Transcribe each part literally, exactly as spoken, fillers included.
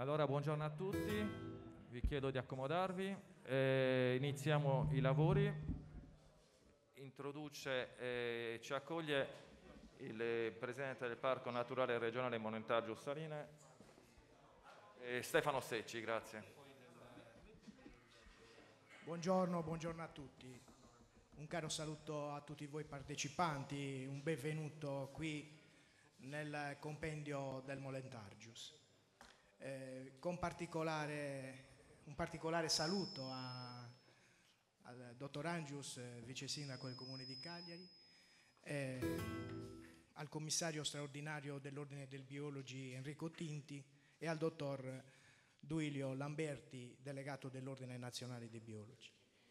Allora, buongiorno a tutti, vi chiedo di accomodarvi. Eh, iniziamo i lavori. Introduce e eh, ci accoglie il Presidente del Parco Naturale Regionale Monentaggio Saline, eh, Stefano Secci, grazie. Buongiorno, buongiorno a tutti. Un caro saluto a tutti voi partecipanti, un benvenuto qui nel compendio del Molentargius. Eh, con particolare, un particolare saluto a, al dottor Angius, vice sindaco del Comune di Cagliari, eh, al commissario straordinario dell'Ordine del Biologi Enrico Tinti e al dottor Duilio Lamberti, delegato dell'Ordine Nazionale dei Biologi.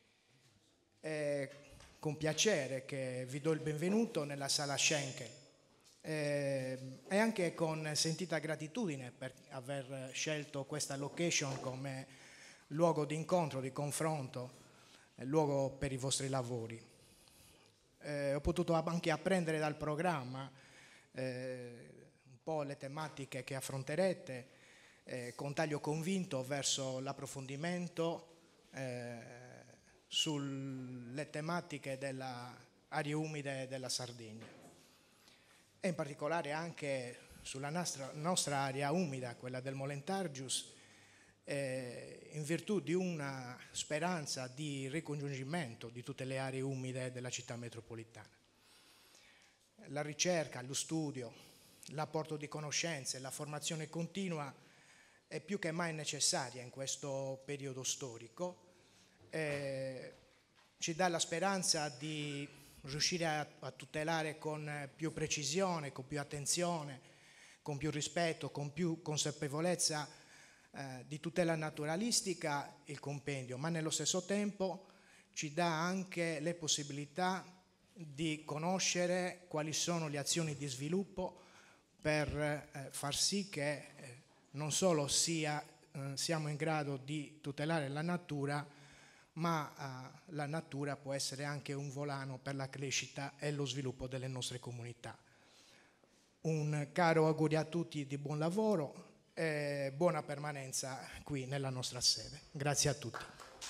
È con piacere che vi do il benvenuto nella sala Schenkel. Eh, e anche con sentita gratitudine per aver scelto questa location come luogo di incontro, di confronto, luogo per i vostri lavori. Eh, ho potuto anche apprendere dal programma eh, un po' le tematiche che affronterete, eh, con taglio convinto verso l'approfondimento eh, sulle tematiche delle aree umide della Sardegna, e in particolare anche sulla nostra, nostra area umida, quella del Molentargius, eh, in virtù di una speranza di ricongiungimento di tutte le aree umide della città metropolitana. La ricerca, lo studio, l'apporto di conoscenze, la formazione continua è più che mai necessaria in questo periodo storico. Eh, ci dà la speranza di riuscire a, a tutelare con più precisione, con più attenzione, con più rispetto, con più consapevolezza eh, di tutela naturalistica il compendio, ma nello stesso tempo ci dà anche le possibilità di conoscere quali sono le azioni di sviluppo per eh, far sì che eh, non solo sia, eh, siamo in grado di tutelare la natura, ma uh, la natura può essere anche un volano per la crescita e lo sviluppo delle nostre comunità. Un caro augurio a tutti di buon lavoro e buona permanenza qui nella nostra sede. Grazie a tutti.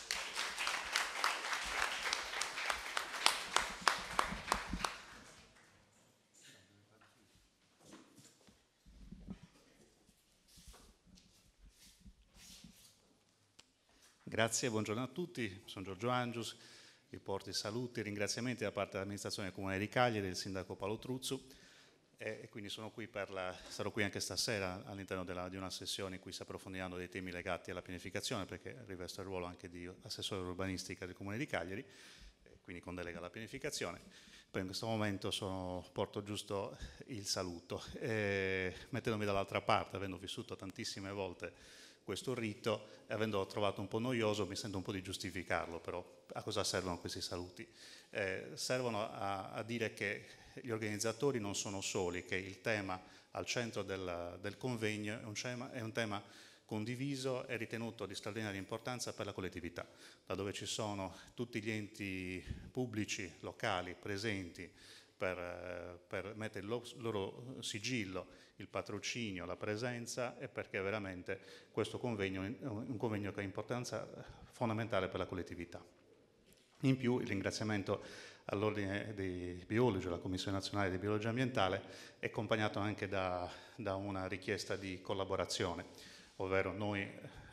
Grazie, buongiorno a tutti, sono Giorgio Angius, vi porto i saluti e ringraziamenti da parte dell'amministrazione del Comune di Cagliari, del sindaco Paolo Truzzu, e quindi sono qui per la, sarò qui anche stasera all'interno di una sessione in cui si approfondiranno dei temi legati alla pianificazione, perché rivesto il ruolo anche di assessore urbanistica del Comune di Cagliari, quindi con delega alla pianificazione. Poi in questo momento sono, porto giusto il saluto, e mettendomi dall'altra parte, avendo vissuto tantissime volte questo rito, e avendo trovato un po' noioso, mi sento un po' di giustificarlo, però a cosa servono questi saluti? Eh, servono a, a dire che gli organizzatori non sono soli, che il tema al centro del, del convegno è un, tema, è un tema condiviso e ritenuto di straordinaria importanza per la collettività, da dove ci sono tutti gli enti pubblici locali presenti per, per mettere il loro, loro sigillo, il patrocinio, la presenza, e perché veramente questo convegno è un convegno che ha importanza fondamentale per la collettività. In più il ringraziamento all'Ordine dei Biologi, alla Commissione Nazionale di Biologia Ambientale, è accompagnato anche da, da una richiesta di collaborazione, ovvero noi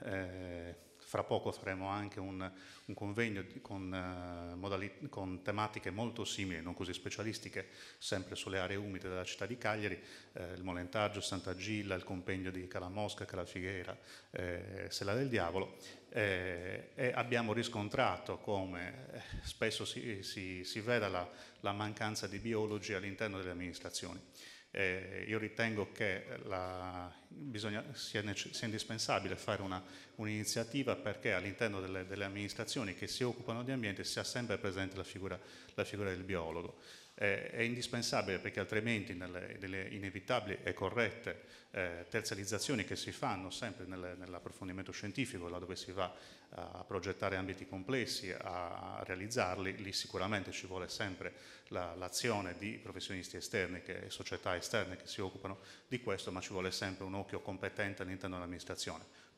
eh, fra poco faremo anche un, un convegno con, eh, modali- con tematiche molto simili, non così specialistiche, sempre sulle aree umide della città di Cagliari, eh, il Molentargius, Sant'Agilla, il compendio di Calamosca, Calafiguera, eh, Sella del Diavolo, eh, e abbiamo riscontrato come spesso si, si, si veda la, la mancanza di biologi all'interno delle amministrazioni. Eh, io ritengo che la, bisogna, sia, sia indispensabile fare una, un'iniziativa perché all'interno delle, delle amministrazioni che si occupano di ambiente sia sempre presente la figura, la figura del biologo. Eh, è indispensabile perché altrimenti nelle, nelle inevitabili e corrette eh, terzializzazioni che si fanno sempre nel, nell'approfondimento scientifico, là dove si va a progettare ambiti complessi, a realizzarli, lì sicuramente ci vuole sempre la, l'azione di professionisti esterni che, e società esterne che si occupano di questo, ma ci vuole sempre un occhio competente all'interno dell'amministrazione.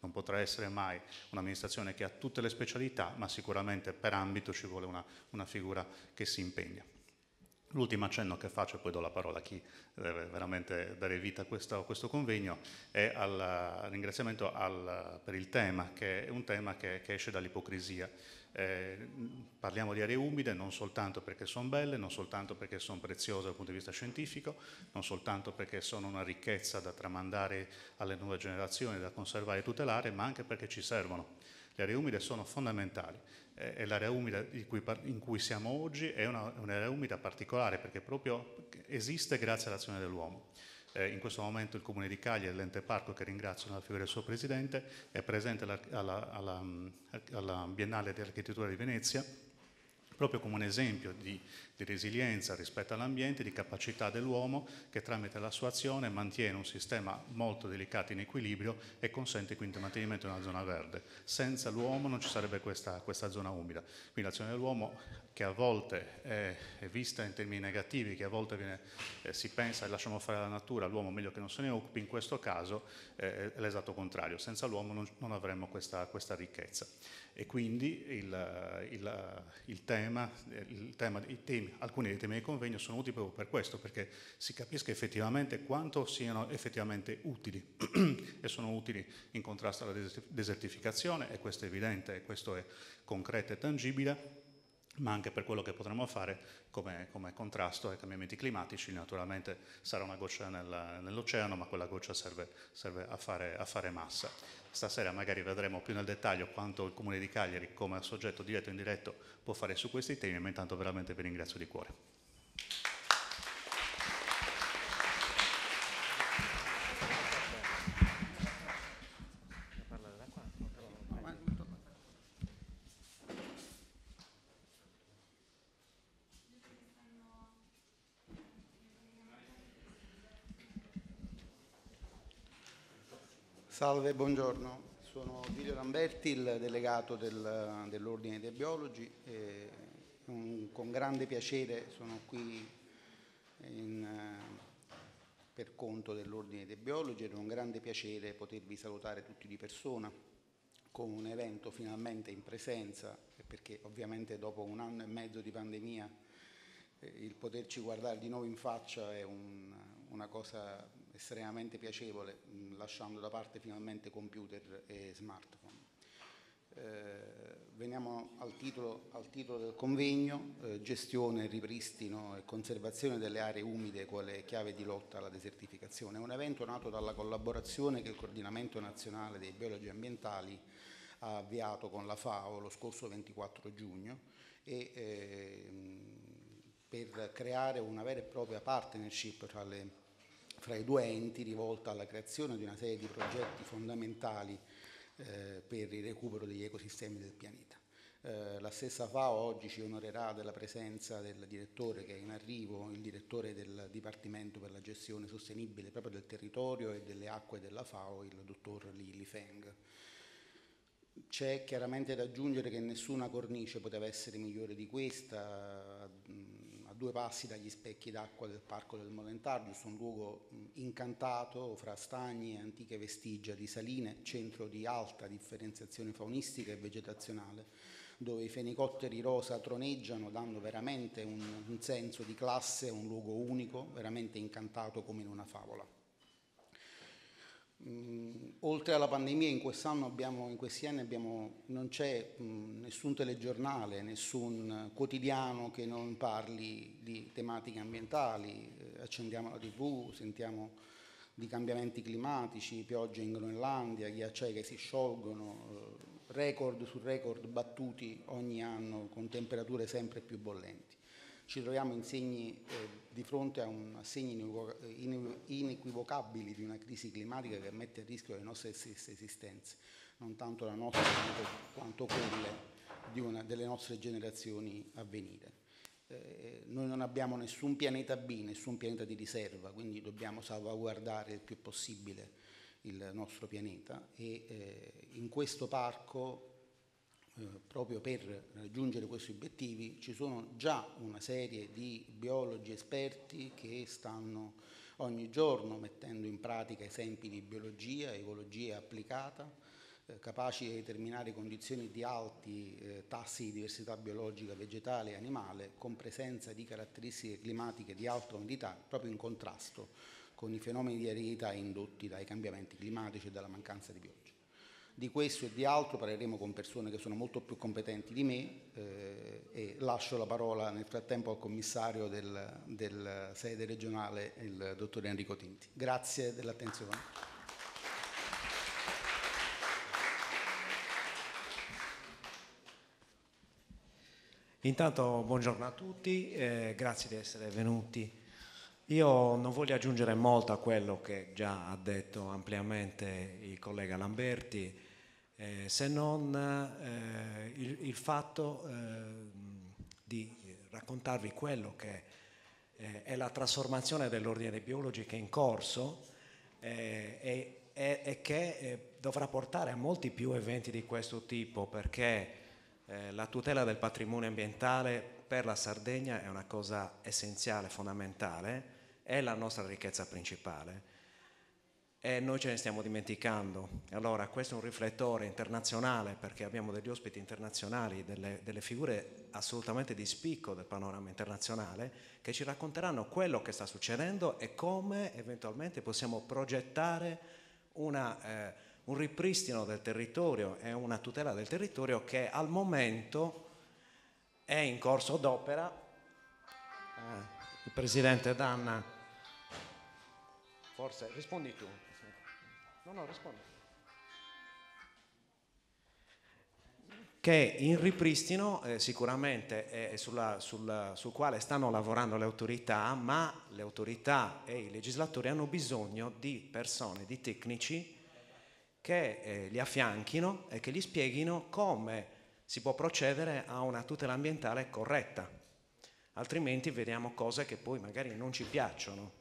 non potrà essere mai un'amministrazione che ha tutte le specialità, ma sicuramente per ambito ci vuole una, una figura che si impegna. L'ultimo accenno che faccio, e poi do la parola a chi deve veramente dare vita a questo, a questo convegno, è al ringraziamento al, per il tema, che è un tema che, che esce dall'ipocrisia. Eh, parliamo di aree umide non soltanto perché sono belle, non soltanto perché sono preziose dal punto di vista scientifico, non soltanto perché sono una ricchezza da tramandare alle nuove generazioni, da conservare e tutelare, ma anche perché ci servono. Le aree umide sono fondamentali. E l'area umida in cui, in cui siamo oggi è una, un'area umida particolare perché proprio esiste grazie all'azione dell'uomo. Eh, in questo momento il Comune di Cagliari, l'ente parco, che ringrazio nella figura del suo presidente, è presente alla, alla, alla, alla Biennale dell'Architettura di Venezia proprio come un esempio di, di resilienza rispetto all'ambiente, di capacità dell'uomo che tramite la sua azione mantiene un sistema molto delicato in equilibrio e consente quindi il mantenimento di una zona verde. Senza l'uomo non ci sarebbe questa, questa zona umida. Quindi l'azione dell'uomo, che a volte è, è vista in termini negativi, che a volte viene, eh, si pensa e lasciamo fare la natura, l'uomo meglio che non se ne occupi, in questo caso eh, è l'esatto contrario. Senza l'uomo non, non avremmo questa, questa ricchezza. E quindi il, il, il tema, il tema, i temi, alcuni dei temi del convegno sono utili proprio per questo, perché si capisca effettivamente quanto siano effettivamente utili e sono utili in contrasto alla desertificazione, e questo è evidente, e questo è concreto e tangibile, ma anche per quello che potremo fare come, come contrasto ai cambiamenti climatici. Naturalmente sarà una goccia nel, nell'oceano, ma quella goccia serve, serve a, fare, a fare massa. Stasera magari vedremo più nel dettaglio quanto il Comune di Cagliari, come soggetto diretto e indiretto, può fare su questi temi, ma intanto veramente vi ringrazio di cuore. Salve, buongiorno. Sono Giulio Lamberti, il delegato del, dell'Ordine dei Biologi. E un, con grande piacere sono qui in, per conto dell'Ordine dei Biologi, ed è un grande piacere potervi salutare tutti di persona con un evento finalmente in presenza, perché ovviamente dopo un anno e mezzo di pandemia eh, il poterci guardare di nuovo in faccia è un, una cosa estremamente piacevole, mh, lasciando da parte finalmente computer e smartphone. Eh, veniamo al titolo, al titolo del convegno, eh, gestione, ripristino e conservazione delle aree umide quale chiave di lotta alla desertificazione. È un evento nato dalla collaborazione che il Coordinamento Nazionale dei Biologi Ambientali ha avviato con la FAO lo scorso ventiquattro giugno e eh, per creare una vera e propria partnership tra le fra i due enti, rivolta alla creazione di una serie di progetti fondamentali eh, per il recupero degli ecosistemi del pianeta. Eh, la stessa FAO oggi ci onorerà della presenza del direttore che è in arrivo, il direttore del Dipartimento per la gestione sostenibile proprio del territorio e delle acque della FAO, il dottor Li Lifeng. C'è chiaramente da aggiungere che nessuna cornice poteva essere migliore di questa, a due passi dagli specchi d'acqua del Parco del Molentargius, un luogo incantato fra stagni e antiche vestigia di saline, centro di alta differenziazione faunistica e vegetazionale, dove i fenicotteri rosa troneggiano, dando veramente un, un senso di classe, un luogo unico, veramente incantato come in una favola. Mm, oltre alla pandemia, in quest'anno abbiamo, in questi anni abbiamo, non c'è mm, nessun telegiornale, nessun quotidiano che non parli di tematiche ambientali. Eh, accendiamo la tivù, sentiamo di cambiamenti climatici, piogge in Groenlandia, ghiacciai che si sciolgono, eh, record su record battuti ogni anno con temperature sempre più bollenti. Ci troviamo in segni, eh, di fronte a un segni inequivocabili di una crisi climatica che mette a rischio le nostre stesse esistenze, non tanto la nostra quanto quelle di una, delle nostre generazioni a venire. Eh, noi non abbiamo nessun pianeta B, nessun pianeta di riserva, quindi dobbiamo salvaguardare il più possibile il nostro pianeta e eh, in questo parco, Eh, proprio per raggiungere questi obiettivi, ci sono già una serie di biologi esperti che stanno ogni giorno mettendo in pratica esempi di biologia, ecologia applicata, eh, capaci di determinare condizioni di alti eh, tassi di diversità biologica vegetale e animale, con presenza di caratteristiche climatiche di alta umidità, proprio in contrasto con i fenomeni di aridità indotti dai cambiamenti climatici e dalla mancanza di pioggia. Di questo e di altro parleremo con persone che sono molto più competenti di me eh, e lascio la parola nel frattempo al commissario del, del sede regionale, il dottor Enrico Tinti. Grazie dell'attenzione. Intanto buongiorno a tutti, eh, grazie di essere venuti. Io non voglio aggiungere molto a quello che già ha detto ampiamente il collega Lamberti, eh, se non eh, il, il fatto eh, di raccontarvi quello che eh, è la trasformazione dell'ordine dei biologi che è in corso eh, e, e, e che eh, dovrà portare a molti più eventi di questo tipo, perché eh, la tutela del patrimonio ambientale per la Sardegna è una cosa essenziale, fondamentale, è la nostra ricchezza principale e noi ce ne stiamo dimenticando. Allora questo è un riflettore internazionale, perché abbiamo degli ospiti internazionali, delle, delle figure assolutamente di spicco del panorama internazionale, che ci racconteranno quello che sta succedendo e come eventualmente possiamo progettare una, eh, un ripristino del territorio e una tutela del territorio che al momento è in corso d'opera. Eh, il Presidente Danna, forse rispondi tu. No, no, rispondi. Che in ripristino eh, sicuramente è sulla, sulla, sul quale stanno lavorando le autorità, ma le autorità e i legislatori hanno bisogno di persone, di tecnici che eh, li affianchino e che gli spieghino come si può procedere a una tutela ambientale corretta, altrimenti vediamo cose che poi magari non ci piacciono.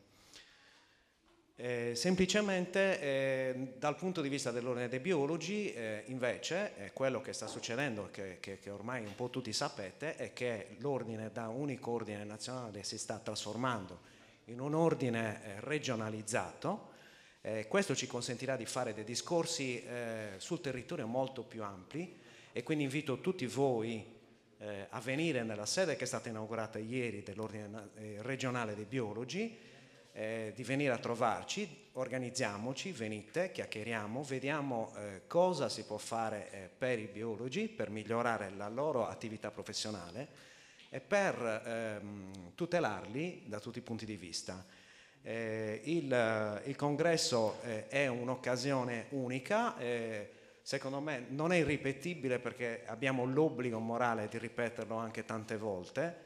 Eh, semplicemente eh, dal punto di vista dell'ordine dei biologi eh, invece eh, quello che sta succedendo, che, che, che ormai un po' tutti sapete, è che l'ordine da unico ordine nazionale si sta trasformando in un ordine eh, regionalizzato. Eh, questo ci consentirà di fare dei discorsi eh, sul territorio molto più ampli, e quindi invito tutti voi eh, a venire nella sede che è stata inaugurata ieri dell'ordine eh, regionale dei biologi, Eh, di venire a trovarci, organizziamoci, venite, chiacchieriamo, vediamo eh, cosa si può fare eh, per i biologi per migliorare la loro attività professionale e per ehm, tutelarli da tutti i punti di vista. Eh, il, il congresso eh, è un'occasione unica, eh, secondo me non è irripetibile perché abbiamo l'obbligo morale di ripeterlo anche tante volte.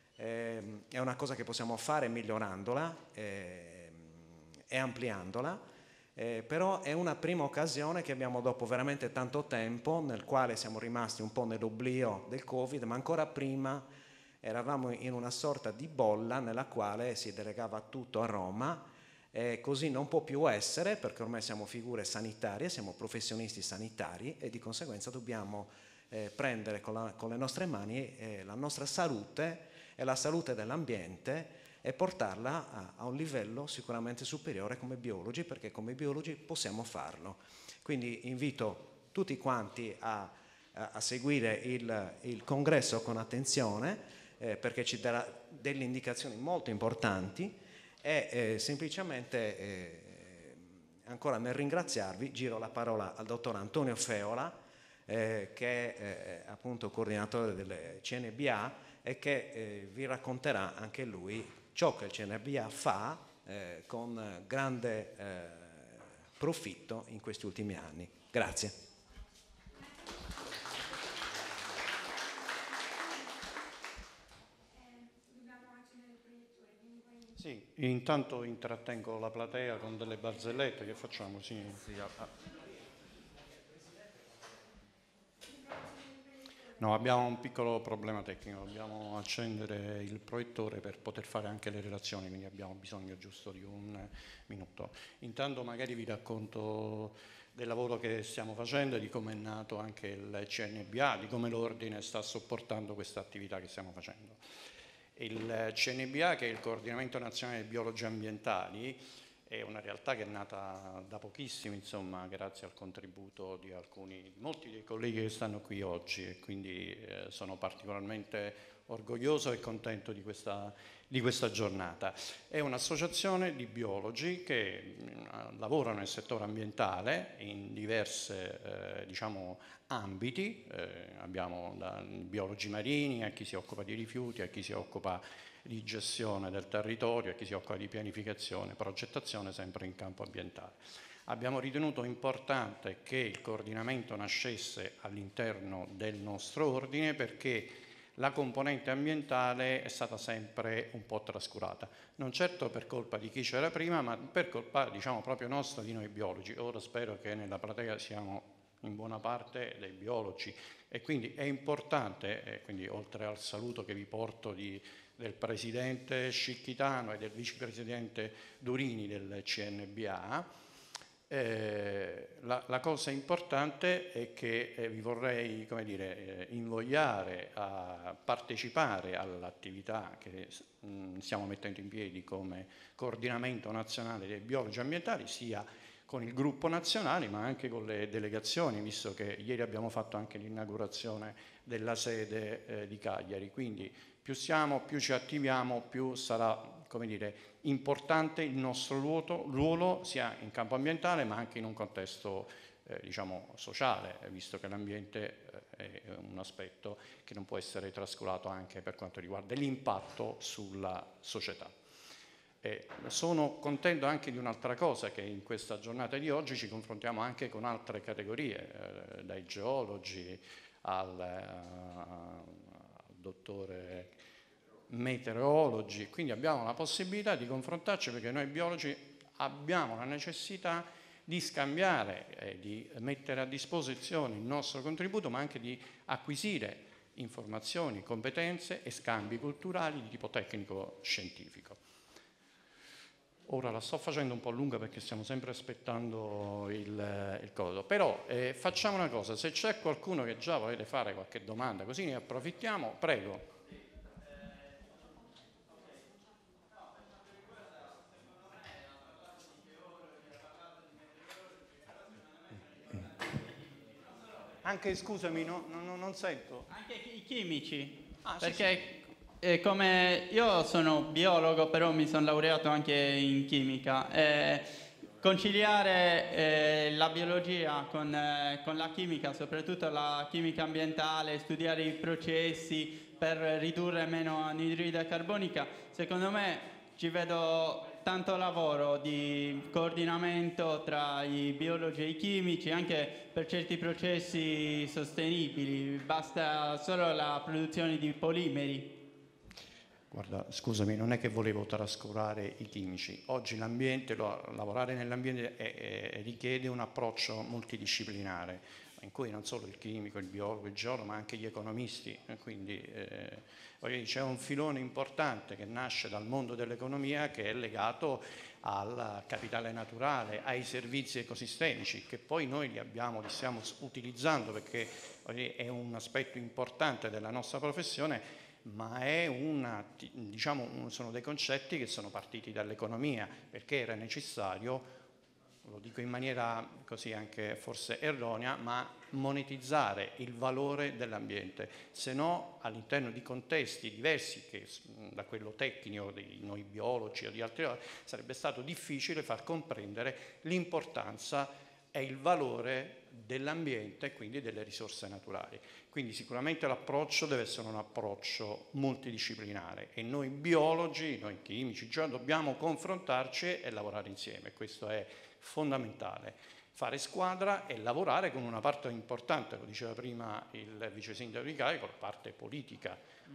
Eh, è una cosa che possiamo fare migliorandola eh, e ampliandola, eh, però è una prima occasione che abbiamo dopo veramente tanto tempo, nel quale siamo rimasti un po' nell'oblio del Covid, ma ancora prima eravamo in una sorta di bolla nella quale si delegava tutto a Roma, e così non può più essere, perché ormai siamo figure sanitarie, siamo professionisti sanitari e di conseguenza dobbiamo eh, prendere con, la, con le nostre mani eh, la nostra salute e la salute dell'ambiente e portarla a, a un livello sicuramente superiore come biologi, perché come biologi possiamo farlo. Quindi invito tutti quanti a, a, a seguire il, il congresso con attenzione, eh, perché ci darà delle indicazioni molto importanti e eh, semplicemente eh, ancora nel ringraziarvi giro la parola al dottor Antonio Feola, eh, che è eh, appunto coordinatore del C N B A e che eh, vi racconterà anche lui ciò che il C N B A fa eh, con grande eh, profitto in questi ultimi anni. Grazie. Sì, intanto intrattengo la platea con delle barzellette, che facciamo? Sì. Sì, a, a. No, abbiamo un piccolo problema tecnico, dobbiamo accendere il proiettore per poter fare anche le relazioni, quindi abbiamo bisogno giusto di un minuto. Intanto magari vi racconto del lavoro che stiamo facendo e di come è nato anche il C N B A, di come l'Ordine sta sopportando questa attività che stiamo facendo. Il C N B A, che è il Coordinamento Nazionale dei Biologi Ambientali, è una realtà che è nata da pochissimo, insomma, grazie al contributo di alcuni, di molti dei colleghi che stanno qui oggi, e quindi eh, sono particolarmente orgoglioso e contento di questa, di questa giornata. È un'associazione di biologi che mh, lavorano nel settore ambientale in diverse eh, diciamo, ambiti. Eh, abbiamo da biologi marini a chi si occupa di rifiuti, a chi si occupa di gestione del territorio, a chi si occupa di pianificazione, progettazione, sempre in campo ambientale. Abbiamo ritenuto importante che il coordinamento nascesse all'interno del nostro ordine perché la componente ambientale è stata sempre un po' trascurata, non certo per colpa di chi c'era prima, ma per colpa, diciamo, proprio nostra, di noi biologi. Ora spero che nella platea siamo in buona parte dei biologi e quindi è importante, eh, quindi oltre al saluto che vi porto di, del presidente Scicchitano e del vicepresidente Durini del C N B A, Eh, la, la cosa importante è che eh, vi vorrei, come dire, eh, invogliare a partecipare all'attività che mh, stiamo mettendo in piedi come coordinamento nazionale dei biologi ambientali, sia con il gruppo nazionale ma anche con le delegazioni, visto che ieri abbiamo fatto anche l'inaugurazione della sede eh, di Cagliari. Quindi più siamo, più ci attiviamo, più sarà, come dire, importante il nostro ruolo, ruolo sia in campo ambientale ma anche in un contesto eh, diciamo sociale, visto che l'ambiente eh, è un aspetto che non può essere trascurato anche per quanto riguarda l'impatto sulla società. E sono contento anche di un'altra cosa, che in questa giornata di oggi ci confrontiamo anche con altre categorie, eh, dai geologi al, eh, al dottore meteorologi, quindi abbiamo la possibilità di confrontarci perché noi biologi abbiamo la necessità di scambiare e di mettere a disposizione il nostro contributo, ma anche di acquisire informazioni, competenze e scambi culturali di tipo tecnico-scientifico. Ora la sto facendo un po' lunga perché stiamo sempre aspettando il, il coso, però eh, facciamo una cosa, se c'è qualcuno che già volete fare qualche domanda, così ne approfittiamo, prego. Anche, scusami, no, no, non sento. Anche i chimici, ah, perché sì, sì. Eh, come io sono biologo, però mi sono laureato anche in chimica. Eh, conciliare eh, la biologia con, eh, con la chimica, soprattutto la chimica ambientale, studiare i processi per ridurre meno anidride carbonica, secondo me ci vedo tanto lavoro di coordinamento tra i biologi e i chimici, anche per certi processi sostenibili, basta solo la produzione di polimeri. Guarda, scusami, non è che volevo trascurare i chimici. Oggi l'ambiente, lavorare nell'ambiente è, è, richiede un approccio multidisciplinare, in cui non solo il chimico, il biologo, il geologo, ma anche gli economisti. Quindi eh, c'è un filone importante che nasce dal mondo dell'economia che è legato al capitale naturale, ai servizi ecosistemici, che poi noi li abbiamo, li stiamo utilizzando perché è un aspetto importante della nostra professione, ma è una, diciamo, sono dei concetti che sono partiti dall'economia perché era necessario, lo dico in maniera così anche forse erronea, ma monetizzare il valore dell'ambiente, se no all'interno di contesti diversi che da quello tecnico di noi biologi o di altri sarebbe stato difficile far comprendere l'importanza e il valore dell'ambiente e quindi delle risorse naturali. Quindi sicuramente l'approccio deve essere un approccio multidisciplinare e noi biologi, noi chimici, già dobbiamo confrontarci e lavorare insieme. Questo è fondamentale. Fare squadra e lavorare con una parte importante, lo diceva prima il vice sindaco di Cagliari, con la parte politica.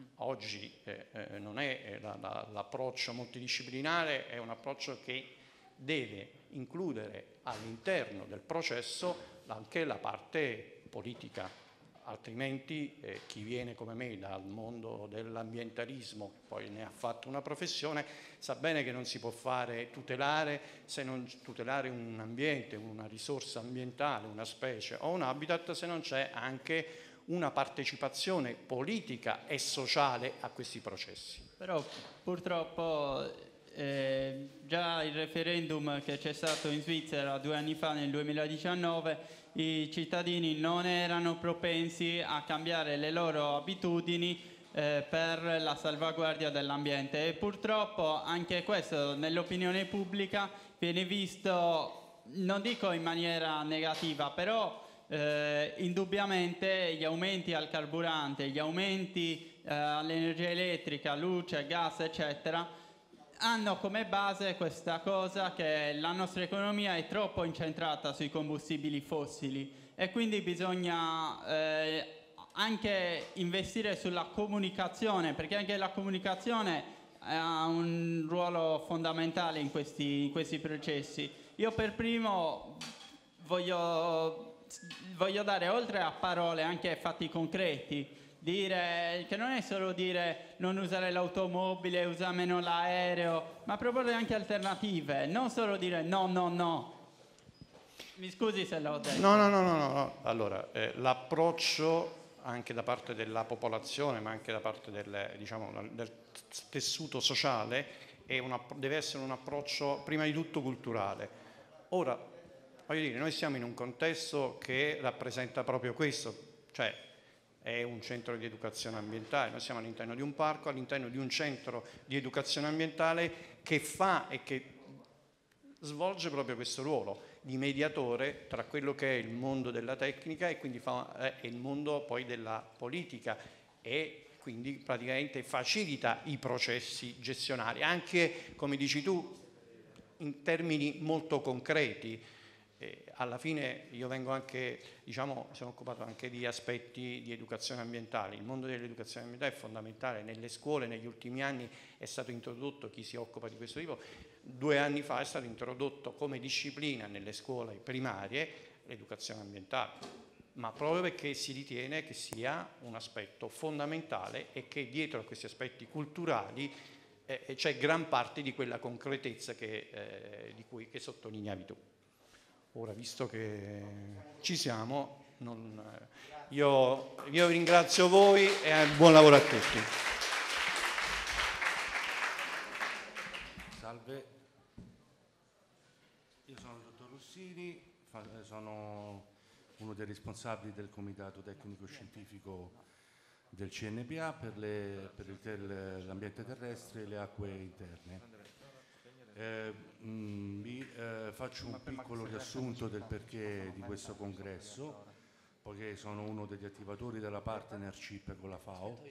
Oggi eh, eh, non è la, la, l'approccio multidisciplinare, è un approccio che deve includere all'interno del processo anche la parte politica, altrimenti eh, chi viene come me dal mondo dell'ambientalismo, poi ne ha fatto una professione, sa bene che non si può fare tutelare, se non tutelare un ambiente, una risorsa ambientale, una specie o un habitat, se non c'è anche una partecipazione politica e sociale a questi processi. Però purtroppo eh, già il referendum che c'è stato in Svizzera due anni fa, nel duemiladiciannove, i cittadini non erano propensi a cambiare le loro abitudini eh, per la salvaguardia dell'ambiente, e purtroppo anche questo nell'opinione pubblica viene visto, non dico in maniera negativa, però eh, indubbiamente gli aumenti al carburante, gli aumenti eh, all'energia elettrica, luce, gas, eccetera, hanno come base questa cosa che la nostra economia è troppo incentrata sui combustibili fossili, e quindi bisogna eh, anche investire sulla comunicazione, perché anche la comunicazione ha un ruolo fondamentale in questi, in questi processi. Io per primo voglio, voglio dare, oltre a parole, anche fatti concreti. Dire che non è solo dire non usare l'automobile, usa meno l'aereo, ma proporre anche alternative, non solo dire no, no, no. Mi scusi se l'ho detto. No, no, no, no, no. Allora, eh, l'approccio anche da parte della popolazione, ma anche da parte del, diciamo, del tessuto sociale, è una, deve essere un approccio prima di tutto culturale. Ora, voglio dire, noi siamo in un contesto che rappresenta proprio questo, cioè è un centro di educazione ambientale, noi siamo all'interno di un parco, all'interno di un centro di educazione ambientale che fa e che svolge proprio questo ruolo di mediatore tra quello che è il mondo della tecnica e quindi fa, eh, il mondo poi della politica, e quindi praticamente facilita i processi gestionali, anche, come dici tu, in termini molto concreti. Eh, alla fine io vengo anche, diciamo, sono occupato anche di aspetti di educazione ambientale. Il mondo dell'educazione ambientale è fondamentale. Nelle scuole negli ultimi anni è stato introdotto, chi si occupa di questo tipo, due anni fa è stato introdotto come disciplina nelle scuole primarie l'educazione ambientale, ma proprio perché si ritiene che sia un aspetto fondamentale e che dietro a questi aspetti culturali eh, c'è gran parte di quella concretezza che, eh, di cui che sottolineavi tu. Ora, visto che ci siamo, non, io, io ringrazio voi e buon lavoro a tutti. Salve, io sono il dottor Rossini, sono uno dei responsabili del Comitato Tecnico Scientifico del C N P A per, le, per il, l'ambiente terrestre e le acque interne. Eh, mh, vi eh, faccio un piccolo riassunto del perché di questo congresso, poiché sono uno degli attivatori della partnership con la FAO,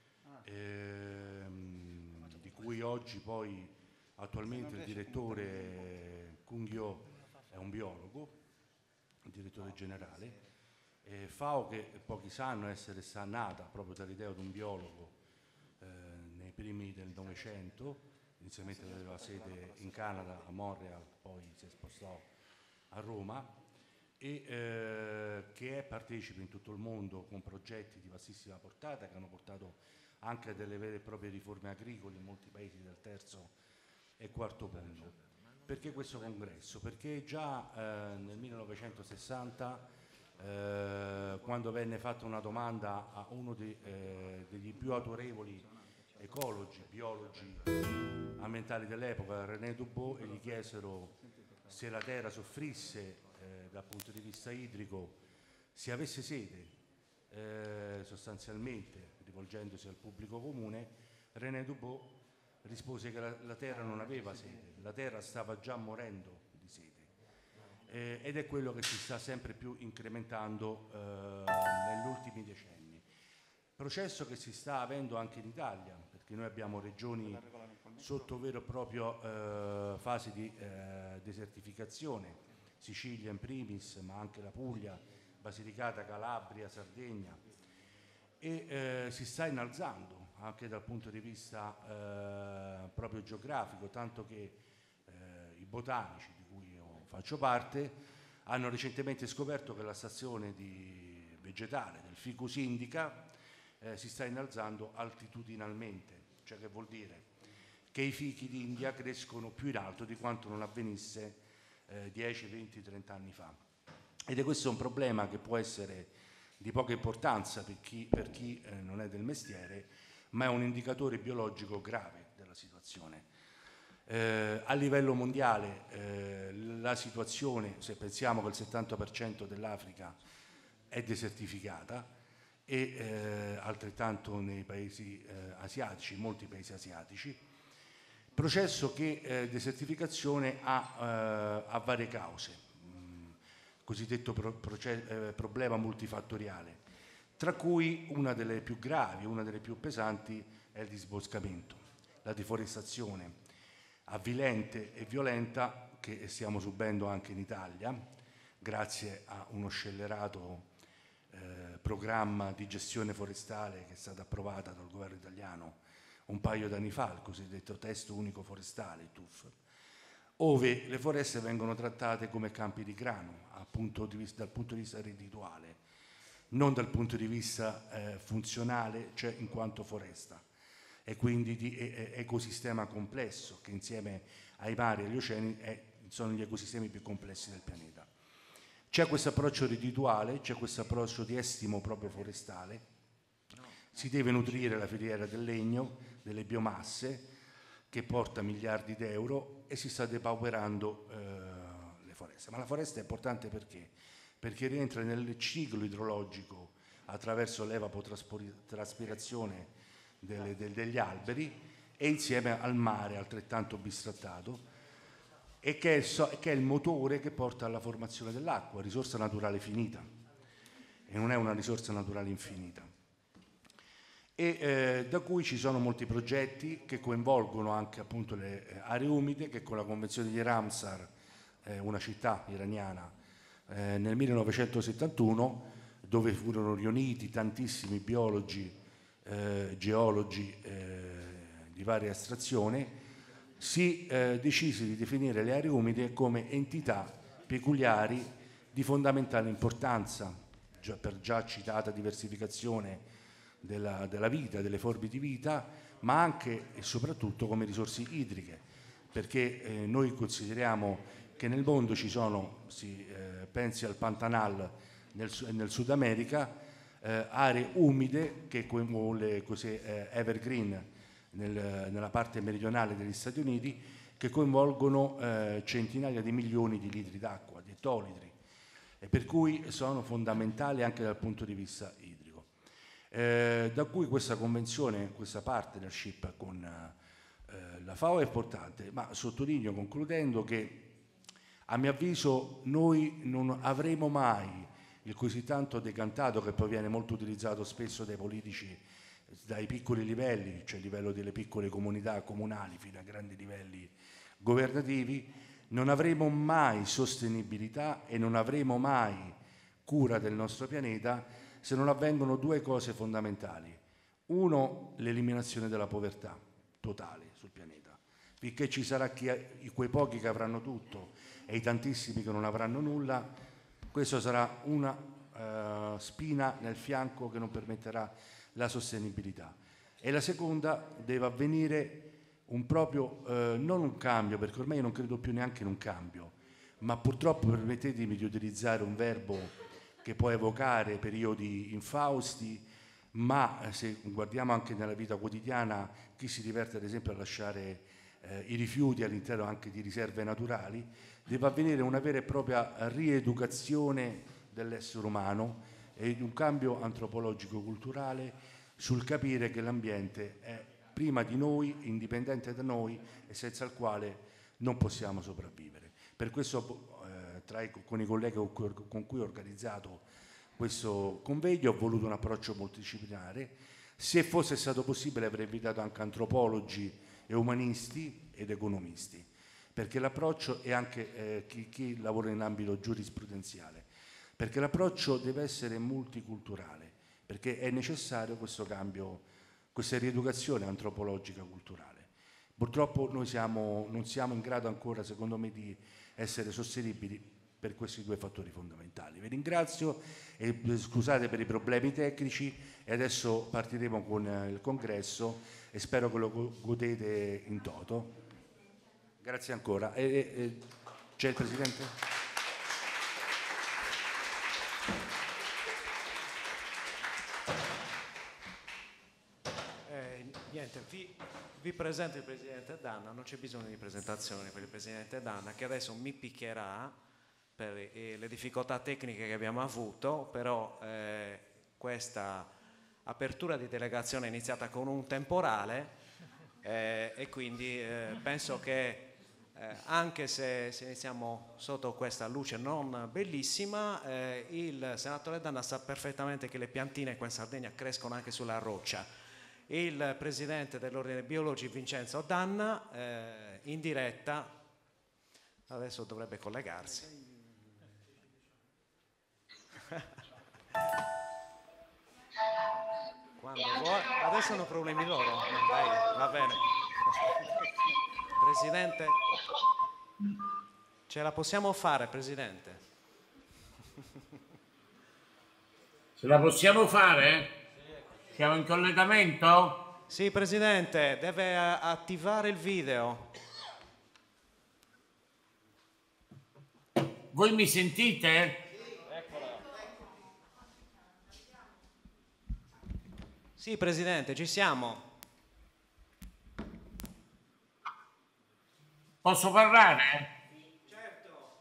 ehm, di cui oggi poi attualmente il direttore Kungyo è un biologo, il direttore generale. Eh, FAO, che pochi sanno essere sta nata proprio dall'idea di un biologo eh, nei primi del Novecento. Inizialmente aveva sede in Canada, a Montreal, poi si è spostato a Roma, e eh, che è partecipe in tutto il mondo con progetti di vastissima portata che hanno portato anche a delle vere e proprie riforme agricole in molti paesi del terzo e quarto mondo. Perché questo congresso? Perché già eh, nel millenovecentosessanta, eh, quando venne fatta una domanda a uno dei, eh, degli più autorevoli ecologi, biologi ambientali dell'epoca, René Dubos, e gli chiesero se la terra soffrisse eh, dal punto di vista idrico, se avesse sete, eh, sostanzialmente rivolgendosi al pubblico comune, René Dubos rispose che la, la terra non aveva sete, la terra stava già morendo di sete, eh, ed è quello che si sta sempre più incrementando eh, negli ultimi decenni. Processo che si sta avendo anche in Italia, perché noi abbiamo regioni sotto vero e proprio eh, fase di eh, desertificazione, Sicilia in primis, ma anche la Puglia, Basilicata, Calabria, Sardegna, e eh, si sta innalzando anche dal punto di vista eh, proprio geografico, tanto che eh, i botanici, di cui io faccio parte, hanno recentemente scoperto che la stazione di vegetale del Ficus indica eh, si sta innalzando altitudinalmente, cioè che vuol dire che i fichi d'India crescono più in alto di quanto non avvenisse eh, dieci, venti, trenta anni fa. Ed è questo un problema che può essere di poca importanza per chi, per chi eh, non è del mestiere, ma è un indicatore biologico grave della situazione. Eh, a livello mondiale eh, la situazione, se pensiamo che il settanta per cento dell'Africa è desertificata e eh, altrettanto nei paesi eh, asiatici, molti paesi asiatici, processo che eh, desertificazione ha, eh, ha varie cause, mh, cosiddetto pro, proce- eh, problema multifattoriale, tra cui una delle più gravi, una delle più pesanti è il disboscamento, la deforestazione avvilente e violenta che stiamo subendo anche in Italia, grazie a uno scellerato eh, programma di gestione forestale che è stato approvato dal governo italiano un paio d'anni fa, il cosiddetto testo unico forestale, T U F, ove le foreste vengono trattate come campi di grano appunto di vista, dal punto di vista reddituale, non dal punto di vista eh, funzionale, cioè in quanto foresta, e quindi di e, ecosistema complesso che insieme ai mari e agli oceani è, sono gli ecosistemi più complessi del pianeta. C'è questo approccio reddituale, c'è questo approccio di estimo proprio forestale, si deve nutrire la filiera del legno, delle biomasse che porta miliardi d'euro e si sta depauperando eh, le foreste. Ma la foresta è importante perché? Perché rientra nel ciclo idrologico attraverso l'evapotraspirazione Delle, del, degli alberi e insieme al mare altrettanto bistrattato e che è, so, che è il motore che porta alla formazione dell'acqua, risorsa naturale finita e non è una risorsa naturale infinita, e eh, da cui ci sono molti progetti che coinvolgono anche appunto le aree umide che con la convenzione di Ramsar, eh, una città iraniana, eh, nel millenovecentosettantuno, dove furono riuniti tantissimi biologi, Eh, geologi eh, di varia estrazione, si eh, decise di definire le aree umide come entità peculiari di fondamentale importanza già, per già citata diversificazione della, della vita, delle forme di vita, ma anche e soprattutto come risorse idriche, perché eh, noi consideriamo che nel mondo ci sono, si eh, pensi al Pantanal nel, nel Sud America, Eh, aree umide che con le così, eh, evergreen nel, nella parte meridionale degli Stati Uniti che coinvolgono eh, centinaia di milioni di litri d'acqua, di ettolitri, e per cui sono fondamentali anche dal punto di vista idrico. Eh, da cui questa convenzione, questa partnership con eh, la F A O è importante, ma sottolineo concludendo che a mio avviso noi non avremo mai il così tanto decantato, che poi viene molto utilizzato spesso dai politici dai piccoli livelli, cioè a livello delle piccole comunità comunali fino a grandi livelli governativi, non avremo mai sostenibilità e non avremo mai cura del nostro pianeta se non avvengono due cose fondamentali. Uno, l'eliminazione della povertà totale sul pianeta, finché ci sarà chi, quei pochi che avranno tutto e i tantissimi che non avranno nulla. Questo sarà una uh, spina nel fianco che non permetterà la sostenibilità. E la seconda, deve avvenire un proprio, uh, non un cambio, perché ormai io non credo più neanche in un cambio, ma purtroppo permettetemi di utilizzare un verbo che può evocare periodi infausti, ma se guardiamo anche nella vita quotidiana, chi si diverte ad esempio a lasciare eh, i rifiuti all'interno anche di riserve naturali, deve avvenire una vera e propria rieducazione dell'essere umano e un cambio antropologico-culturale sul capire che l'ambiente è prima di noi, indipendente da noi e senza il quale non possiamo sopravvivere. Per questo eh, tra i, con i colleghi con cui ho organizzato questo convegno ho voluto un approccio multidisciplinare. Se fosse stato possibile avrei invitato anche antropologi e umanisti ed economisti, perché l'approccio è anche eh, chi, chi lavora in ambito giurisprudenziale, perché l'approccio deve essere multiculturale, perché è necessario questo cambio, questa rieducazione antropologica culturale. Purtroppo noi siamo, non siamo in grado ancora, secondo me, di essere sostenibili per questi due fattori fondamentali. Vi ringrazio e scusate per i problemi tecnici e adesso partiremo con il congresso e spero che lo godete in toto. Grazie ancora. E, e, c'è il Presidente? Eh, Niente, vi, vi presento il Presidente Danna, non c'è bisogno di presentazioni per il Presidente Danna, che adesso mi picchierà per eh, le difficoltà tecniche che abbiamo avuto, però eh, questa apertura di delegazione è iniziata con un temporale eh, e quindi eh, penso che Eh, anche se, se iniziamo sotto questa luce non bellissima, eh, il senatore Danna sa perfettamente che le piantine qua in Sardegna crescono anche sulla roccia. Il presidente dell'Ordine Biologi Vincenzo Danna eh, in diretta adesso dovrebbe collegarsi. Quando vuoi. Adesso hanno problemi loro. No, dai, va bene. Presidente, ce la possiamo fare, Presidente? Ce la possiamo fare? Siamo in collegamento? Sì, Presidente, deve attivare il video. Voi mi sentite? Sì, Presidente, ci siamo. Posso parlare? Certo.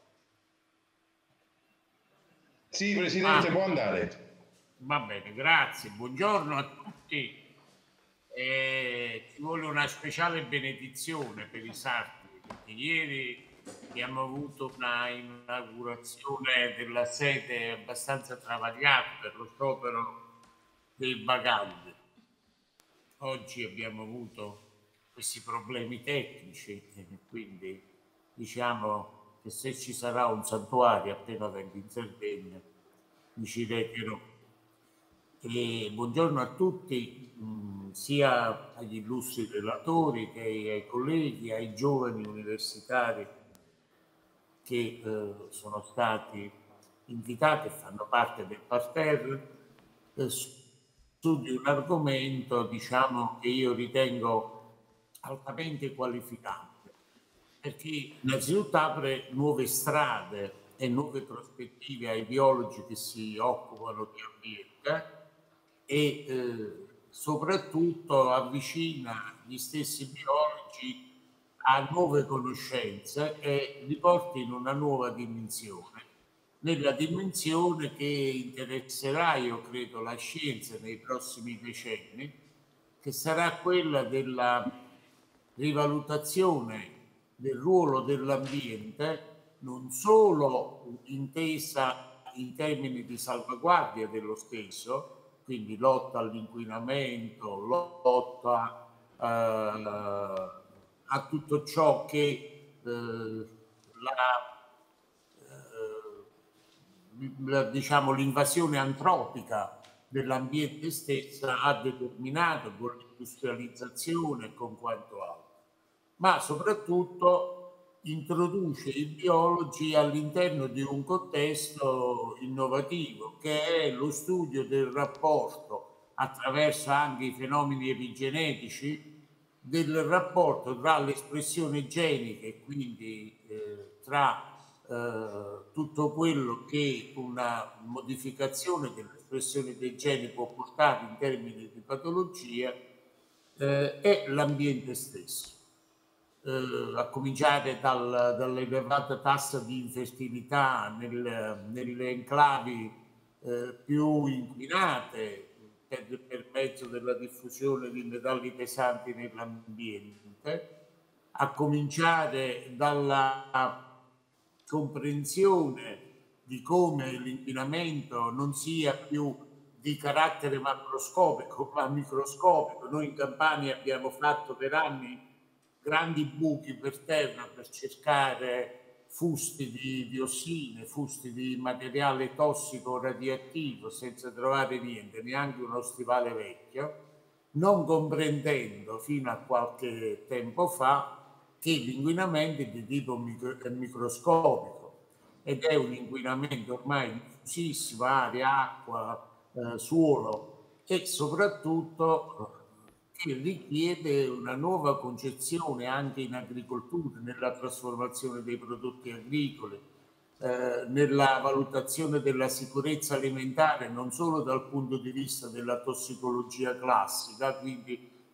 Sì, Presidente, ah, può andare. Va bene, grazie. Buongiorno a tutti. Eh, ci vuole una speciale benedizione per i sardi, perché ieri abbiamo avuto una inaugurazione della sede abbastanza travagliata per lo sciopero dei bagalli. Oggi abbiamo avuto questi problemi tecnici, quindi diciamo che se ci sarà un santuario appena vengo in Sardegna mi ci recherò. E buongiorno a tutti, mh, sia agli illustri relatori che ai colleghi, ai giovani universitari che eh, sono stati invitati e fanno parte del parterre eh, su di un argomento, diciamo, che io ritengo altamente qualificante, perché innanzitutto apre nuove strade e nuove prospettive ai biologi che si occupano di ambiente e eh, soprattutto avvicina gli stessi biologi a nuove conoscenze e li porta in una nuova dimensione, nella dimensione che interesserà, io credo, la scienza nei prossimi decenni, che sarà quella della rivalutazione del ruolo dell'ambiente, non solo intesa in termini di salvaguardia dello stesso, quindi lotta all'inquinamento, lotta eh, a tutto ciò che eh, la, eh, la, diciamo, l'invasione antropica dell'ambiente stessa ha determinato con l'industrializzazione e con quanto altro, ma soprattutto introduce i biologi all'interno di un contesto innovativo che è lo studio del rapporto, attraverso anche i fenomeni epigenetici, del rapporto tra l'espressione genica e quindi eh, tra eh, tutto quello che una modificazione dell'espressione dei geni può portare in termini di patologia eh, e l'ambiente stesso. Eh, a cominciare dal, dall'elevata tassa di infertilità nel, nelle enclavi eh, più inquinate per, per mezzo della diffusione di metalli pesanti nell'ambiente, a cominciare dalla comprensione di come l'inquinamento non sia più di carattere macroscopico ma microscopico. Noi in Campania abbiamo fatto per anni grandi buchi per terra per cercare fusti di diossine, fusti di materiale tossico radioattivo senza trovare niente, neanche uno stivale vecchio, non comprendendo fino a qualche tempo fa che l'inquinamento è di tipo micro, è microscopico ed è un inquinamento ormai diffusissimo, aria, acqua, eh, suolo e soprattutto che richiede una nuova concezione anche in agricoltura, nella trasformazione dei prodotti agricoli, eh, nella valutazione della sicurezza alimentare, non solo dal punto di vista della tossicologia classica, quindi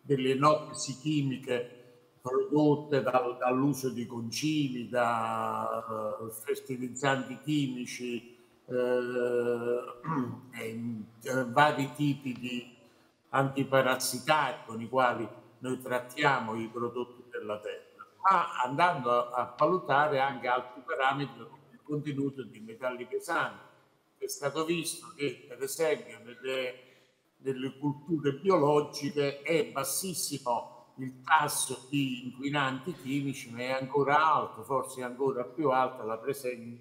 delle notti chimiche prodotte dal, dall'uso di concimi, da uh, fertilizzanti chimici, eh, eh, vari tipi di antiparassitari con i quali noi trattiamo i prodotti della terra, ma andando a, a valutare anche altri parametri come il contenuto di metalli pesanti. È stato visto che per esempio nelle, nelle culture biologiche è bassissimo il tasso di inquinanti chimici, ma è ancora alto, forse ancora più alta la presenza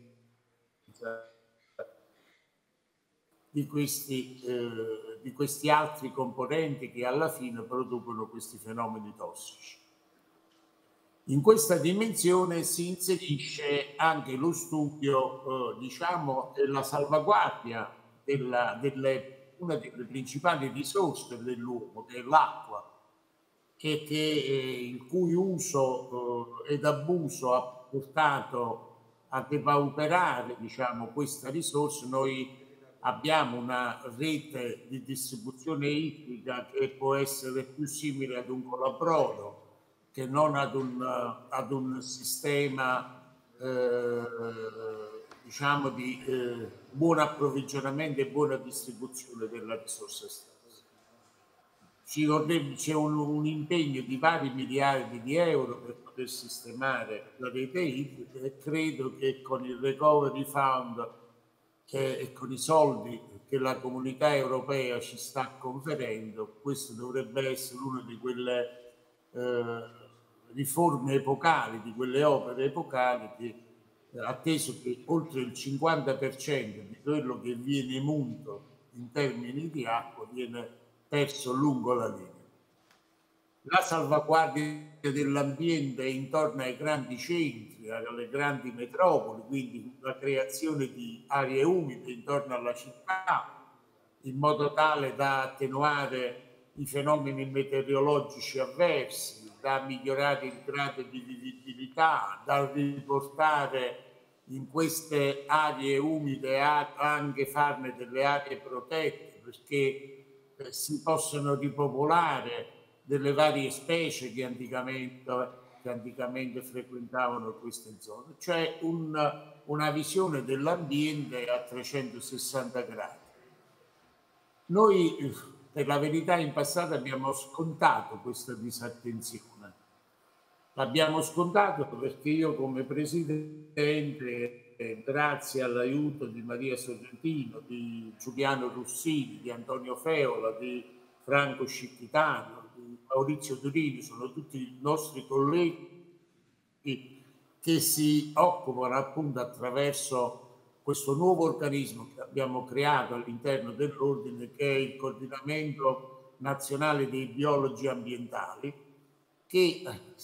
di questi, eh, di questi altri componenti che alla fine producono questi fenomeni tossici. In questa dimensione si inserisce anche lo studio, eh, diciamo, della salvaguardia della, delle, una delle principali risorse dell'uomo, che è l'acqua, e che, eh, il cui uso eh, ed abuso ha portato a depauperare, diciamo, questa risorsa. Noi abbiamo una rete di distribuzione idrica che può essere più simile ad un colabrodo che non ad un, ad un sistema eh, diciamo di eh, buon approvvigionamento e buona distribuzione della risorsa stessa. C'è un, un impegno di vari miliardi di euro per poter sistemare la rete idrica e credo che con il Recovery Fund che, e con i soldi che la comunità europea ci sta conferendo, questo dovrebbe essere una di quelle eh, riforme epocali, di quelle opere epocali che, atteso che oltre il cinquanta per cento di quello che viene munto in termini di acqua viene perso lungo la linea. La salvaguardia dell'ambiente intorno ai grandi centri, alle grandi metropoli, quindi la creazione di aree umide intorno alla città, in modo tale da attenuare i fenomeni meteorologici avversi, da migliorare il grado di vivibilità, da riportare in queste aree umide anche farne delle aree protette, perché si possono ripopolare delle varie specie che anticamente, che anticamente frequentavano queste zone, cioè un, una visione dell'ambiente a trecentosessanta gradi. Noi, per la verità, in passato abbiamo scontato questa disattenzione. L'abbiamo scontato perché io come presidente, Eh, grazie all'aiuto di Maria Sorrentino, di Giuliano Russini, di Antonio Feola, di Franco Scicchitano, di Maurizio Turini, sono tutti i nostri colleghi che si occupano appunto attraverso questo nuovo organismo che abbiamo creato all'interno dell'ordine, che è il Coordinamento Nazionale dei Biologi Ambientali, che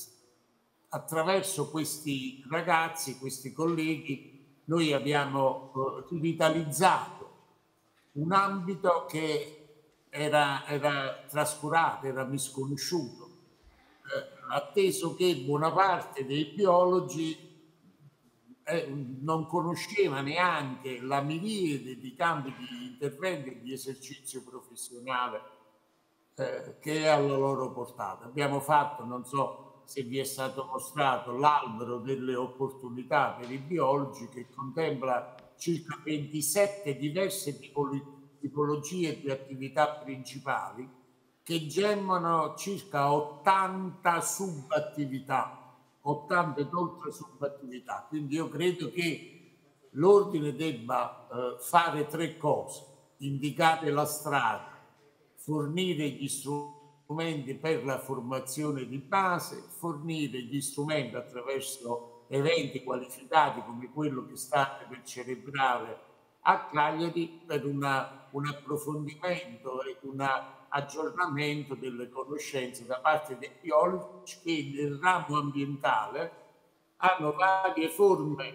attraverso questi ragazzi, questi colleghi, noi abbiamo uh, rivitalizzato un ambito che era, era trascurato, era misconosciuto, eh, atteso che buona parte dei biologi eh, non conosceva neanche la miriade di campi di intervento e di esercizio professionale eh, che è alla loro portata. Abbiamo fatto, non so se vi è stato mostrato, l'albero delle opportunità per i biologi, che contempla circa ventisette diverse tipologie di attività principali che gemmono circa ottanta subattività, ottanta ed oltre subattività. Quindi io credo che l'ordine debba eh, fare tre cose: indicare la strada, fornire gli strumenti per la formazione di base, fornire gli strumenti attraverso eventi qualificati come quello che sta per il cerebrale a Cagliari per una, un approfondimento e un aggiornamento delle conoscenze da parte dei biologi che nel ramo ambientale hanno varie forme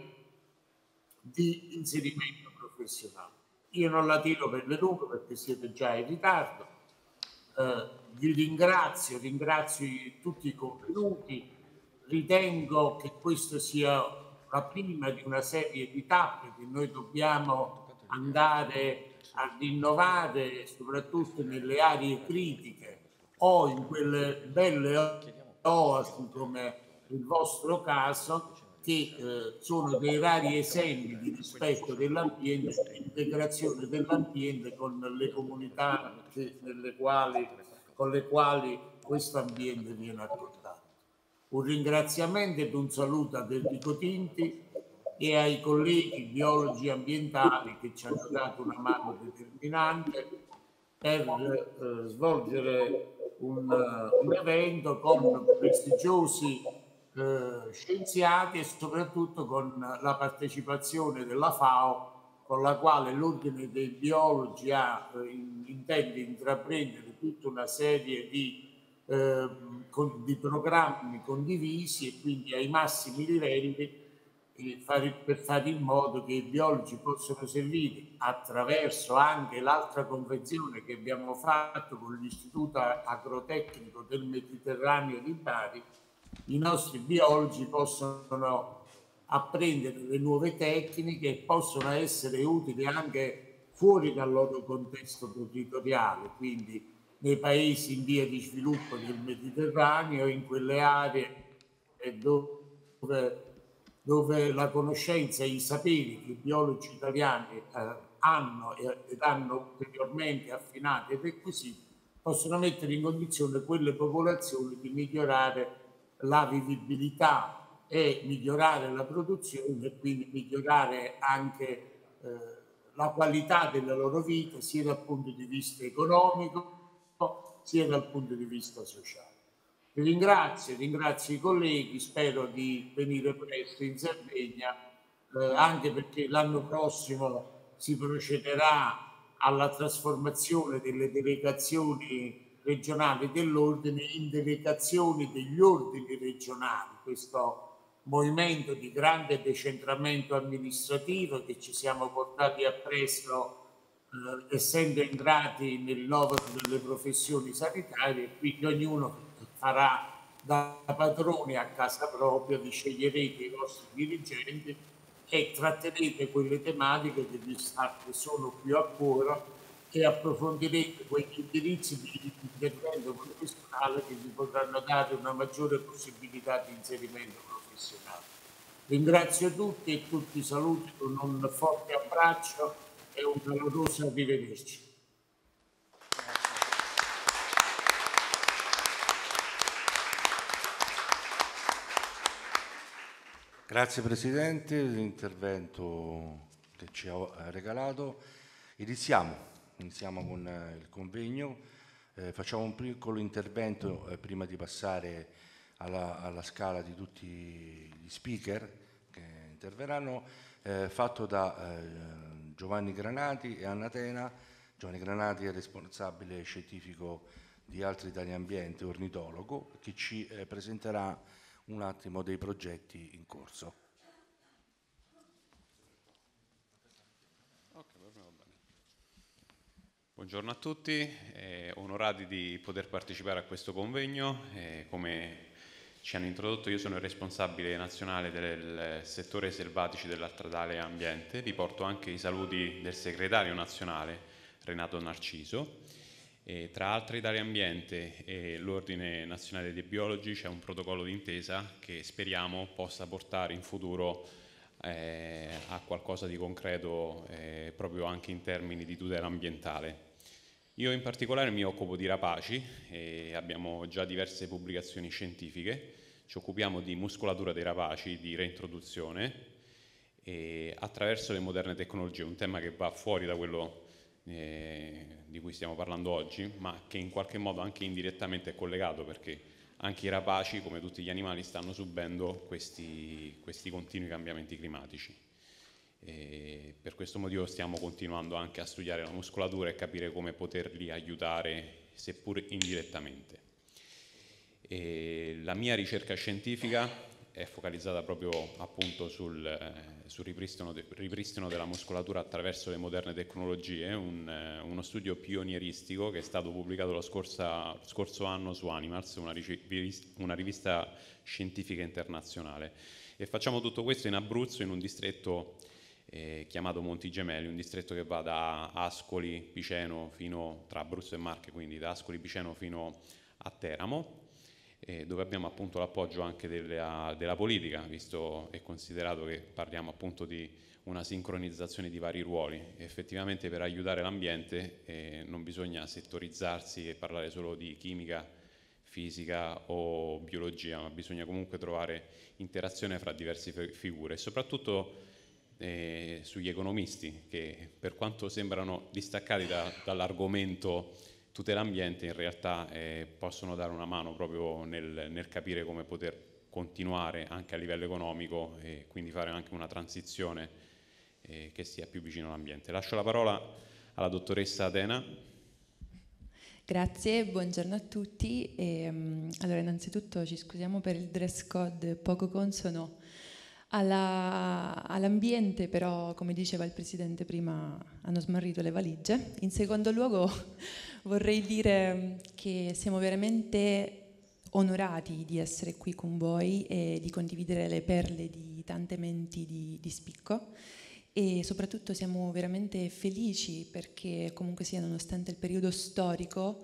di inserimento professionale. Io non la tiro per le lunghe perché siete già in ritardo. Eh, vi ringrazio, ringrazio tutti i convenuti, ritengo che questa sia la prima di una serie di tappe che noi dobbiamo andare ad innovare, soprattutto nelle aree critiche o in quelle belle oasi come il vostro caso, che eh, sono dei rari esempi di rispetto dell'ambiente, di integrazione dell'ambiente con le comunità che, nelle quali, con le quali questo ambiente viene a contatto. Un ringraziamento ed un saluto ad Enrico Tinti e ai colleghi biologi ambientali che ci hanno dato una mano determinante per eh, svolgere un, un evento con prestigiosi eh, scienziati e soprattutto con la partecipazione della FAO, con la quale l'Ordine dei Biologi ha, eh, in, intende intraprendere tutta una serie di, eh, con, di programmi condivisi e quindi ai massimi livelli Fare, per fare in modo che i biologi possano servire attraverso anche l'altra convenzione che abbiamo fatto con l'Istituto Agrotecnico del Mediterraneo di Bari. I nostri biologi possono apprendere le nuove tecniche e possono essere utili anche fuori dal loro contesto territoriale, quindi nei paesi in via di sviluppo del Mediterraneo, in quelle aree dove dove la conoscenza e i saperi che i biologi italiani eh, hanno ed hanno ulteriormente affinati e requisiti possono mettere in condizione quelle popolazioni di migliorare la vivibilità e migliorare la produzione e quindi migliorare anche eh, la qualità della loro vita sia dal punto di vista economico sia dal punto di vista sociale. Vi ringrazio, ringrazio i colleghi, spero di venire presto in Sardegna, eh, anche perché l'anno prossimo si procederà alla trasformazione delle delegazioni regionali dell'ordine in delegazioni degli ordini regionali, questo movimento di grande decentramento amministrativo che ci siamo portati appresso eh, essendo entrati nel novero delle professioni sanitarie e quindi ognuno farà da padrone a casa propria, vi sceglierete i vostri dirigenti e tratterete quelle tematiche che vi sta, che sono più a cuore e approfondirete quegli indirizzi di intervento professionale che vi potranno dare una maggiore possibilità di inserimento professionale. Ringrazio tutti e tutti saluti con un forte abbraccio e un caloroso arrivederci. Grazie Presidente dell'intervento che ci ha regalato. Iniziamo, iniziamo con il convegno. Eh, facciamo un piccolo intervento eh, prima di passare alla, alla scala di tutti gli speaker che interverranno, eh, fatto da eh, Giovanni Granati e Anna Tena. Giovanni Granati è responsabile scientifico di Altri Italia Ambiente, ornitologo, che ci eh, presenterà un attimo dei progetti in corso. Okay, va bene. Buongiorno a tutti, eh, onorati di poter partecipare a questo convegno. Eh, come ci hanno introdotto, io sono il responsabile nazionale del settore selvatici dell'Altra Italia Ambiente. Vi porto anche i saluti del segretario nazionale Renato Narciso. E tra Altra Italia Ambiente e l'Ordine Nazionale dei Biologi c'è un protocollo d'intesa che speriamo possa portare in futuro eh, a qualcosa di concreto eh, proprio anche in termini di tutela ambientale. Io in particolare mi occupo di rapaci e abbiamo già diverse pubblicazioni scientifiche, ci occupiamo di muscolatura dei rapaci, di reintroduzione e attraverso le moderne tecnologie, un tema che va fuori da quello Eh, di cui stiamo parlando oggi, ma che in qualche modo anche indirettamente è collegato, perché anche i rapaci, come tutti gli animali, stanno subendo questi, questi continui cambiamenti climatici. E per questo motivo stiamo continuando anche a studiare la muscolatura e capire come poterli aiutare, seppur indirettamente. E la mia ricerca scientifica è focalizzata proprio appunto sul, eh, sul ripristino, de, ripristino della muscolatura attraverso le moderne tecnologie, un, eh, uno studio pionieristico che è stato pubblicato lo, scorsa, lo scorso anno su Animals, una, una rivista scientifica internazionale. E facciamo tutto questo in Abruzzo, in un distretto eh, chiamato Monti Gemelli, un distretto che va da Ascoli, Piceno, fino, tra Abruzzo e Marche, quindi da Ascoli, Piceno fino a Teramo, eh, dove abbiamo appunto l'appoggio anche della, della politica, visto e considerato che parliamo appunto di una sincronizzazione di vari ruoli. Effettivamente per aiutare l'ambiente eh, non bisogna settorizzarsi e parlare solo di chimica, fisica o biologia, ma bisogna comunque trovare interazione fra diverse figure e soprattutto eh, sugli economisti, che per quanto sembrano distaccati da, dall'argomento tutela ambiente, in realtà eh, possono dare una mano proprio nel, nel capire come poter continuare anche a livello economico e quindi fare anche una transizione eh, che sia più vicino all'ambiente. Lascio la parola alla dottoressa Atena. Grazie, buongiorno a tutti. E, um, allora, innanzitutto ci scusiamo per il dress code poco consono alla, all'ambiente, però come diceva il Presidente prima hanno smarrito le valigie. In secondo luogo vorrei dire che siamo veramente onorati di essere qui con voi e di condividere le perle di tante menti di, di spicco. E soprattutto siamo veramente felici perché comunque sia, nonostante il periodo storico,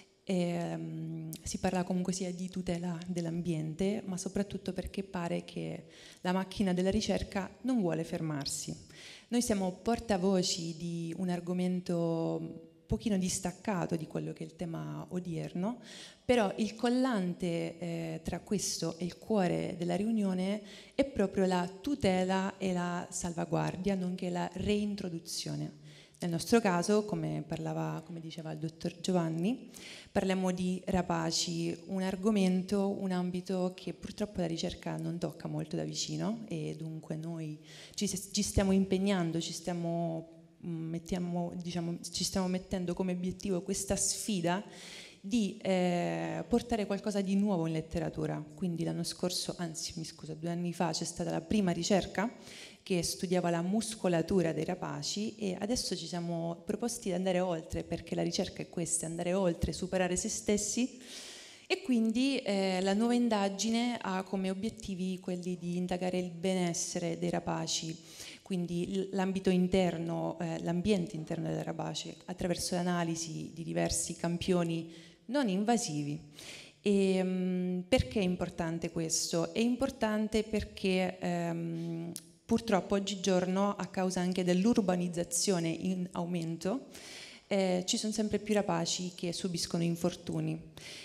ehm, si parla comunque sia di tutela dell'ambiente, ma soprattutto perché pare che la macchina della ricerca non vuole fermarsi. Noi siamo portavoci di un argomento un pochino distaccato di quello che è il tema odierno, però il collante eh, tra questo e il cuore della riunione è proprio la tutela e la salvaguardia, nonché la reintroduzione. Nel nostro caso, come parlava, come diceva il dottor Giovanni, parliamo di rapaci, un argomento, un ambito che purtroppo la ricerca non tocca molto da vicino e dunque noi ci, ci stiamo impegnando, ci stiamo, mettiamo, diciamo, ci stiamo mettendo come obiettivo questa sfida di eh, portare qualcosa di nuovo in letteratura. Quindi l'anno scorso, anzi mi scuso, due anni fa c'è stata la prima ricerca che studiava la muscolatura dei rapaci e adesso ci siamo proposti di andare oltre, perché la ricerca è questa, andare oltre, superare se stessi, e quindi eh, la nuova indagine ha come obiettivi quelli di indagare il benessere dei rapaci, quindi l'ambito interno, eh, l'ambiente interno dei rapaci, attraverso l'analisi di diversi campioni non invasivi. E, um, perché è importante questo? È importante perché um, purtroppo oggigiorno, a causa anche dell'urbanizzazione in aumento, eh, ci sono sempre più rapaci che subiscono infortuni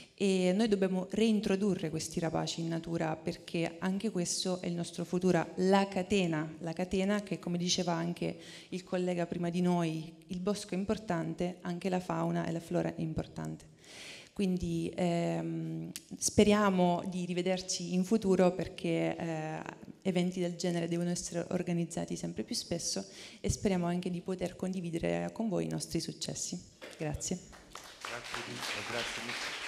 e noi dobbiamo reintrodurre questi rapaci in natura, perché anche questo è il nostro futuro. La catena, la catena che, come diceva anche il collega prima di noi, il bosco è importante, anche la fauna e la flora è importante. Quindi ehm, speriamo di rivederci in futuro, perché eh, eventi del genere devono essere organizzati sempre più spesso e speriamo anche di poter condividere con voi i nostri successi. Grazie. Grazie, grazie,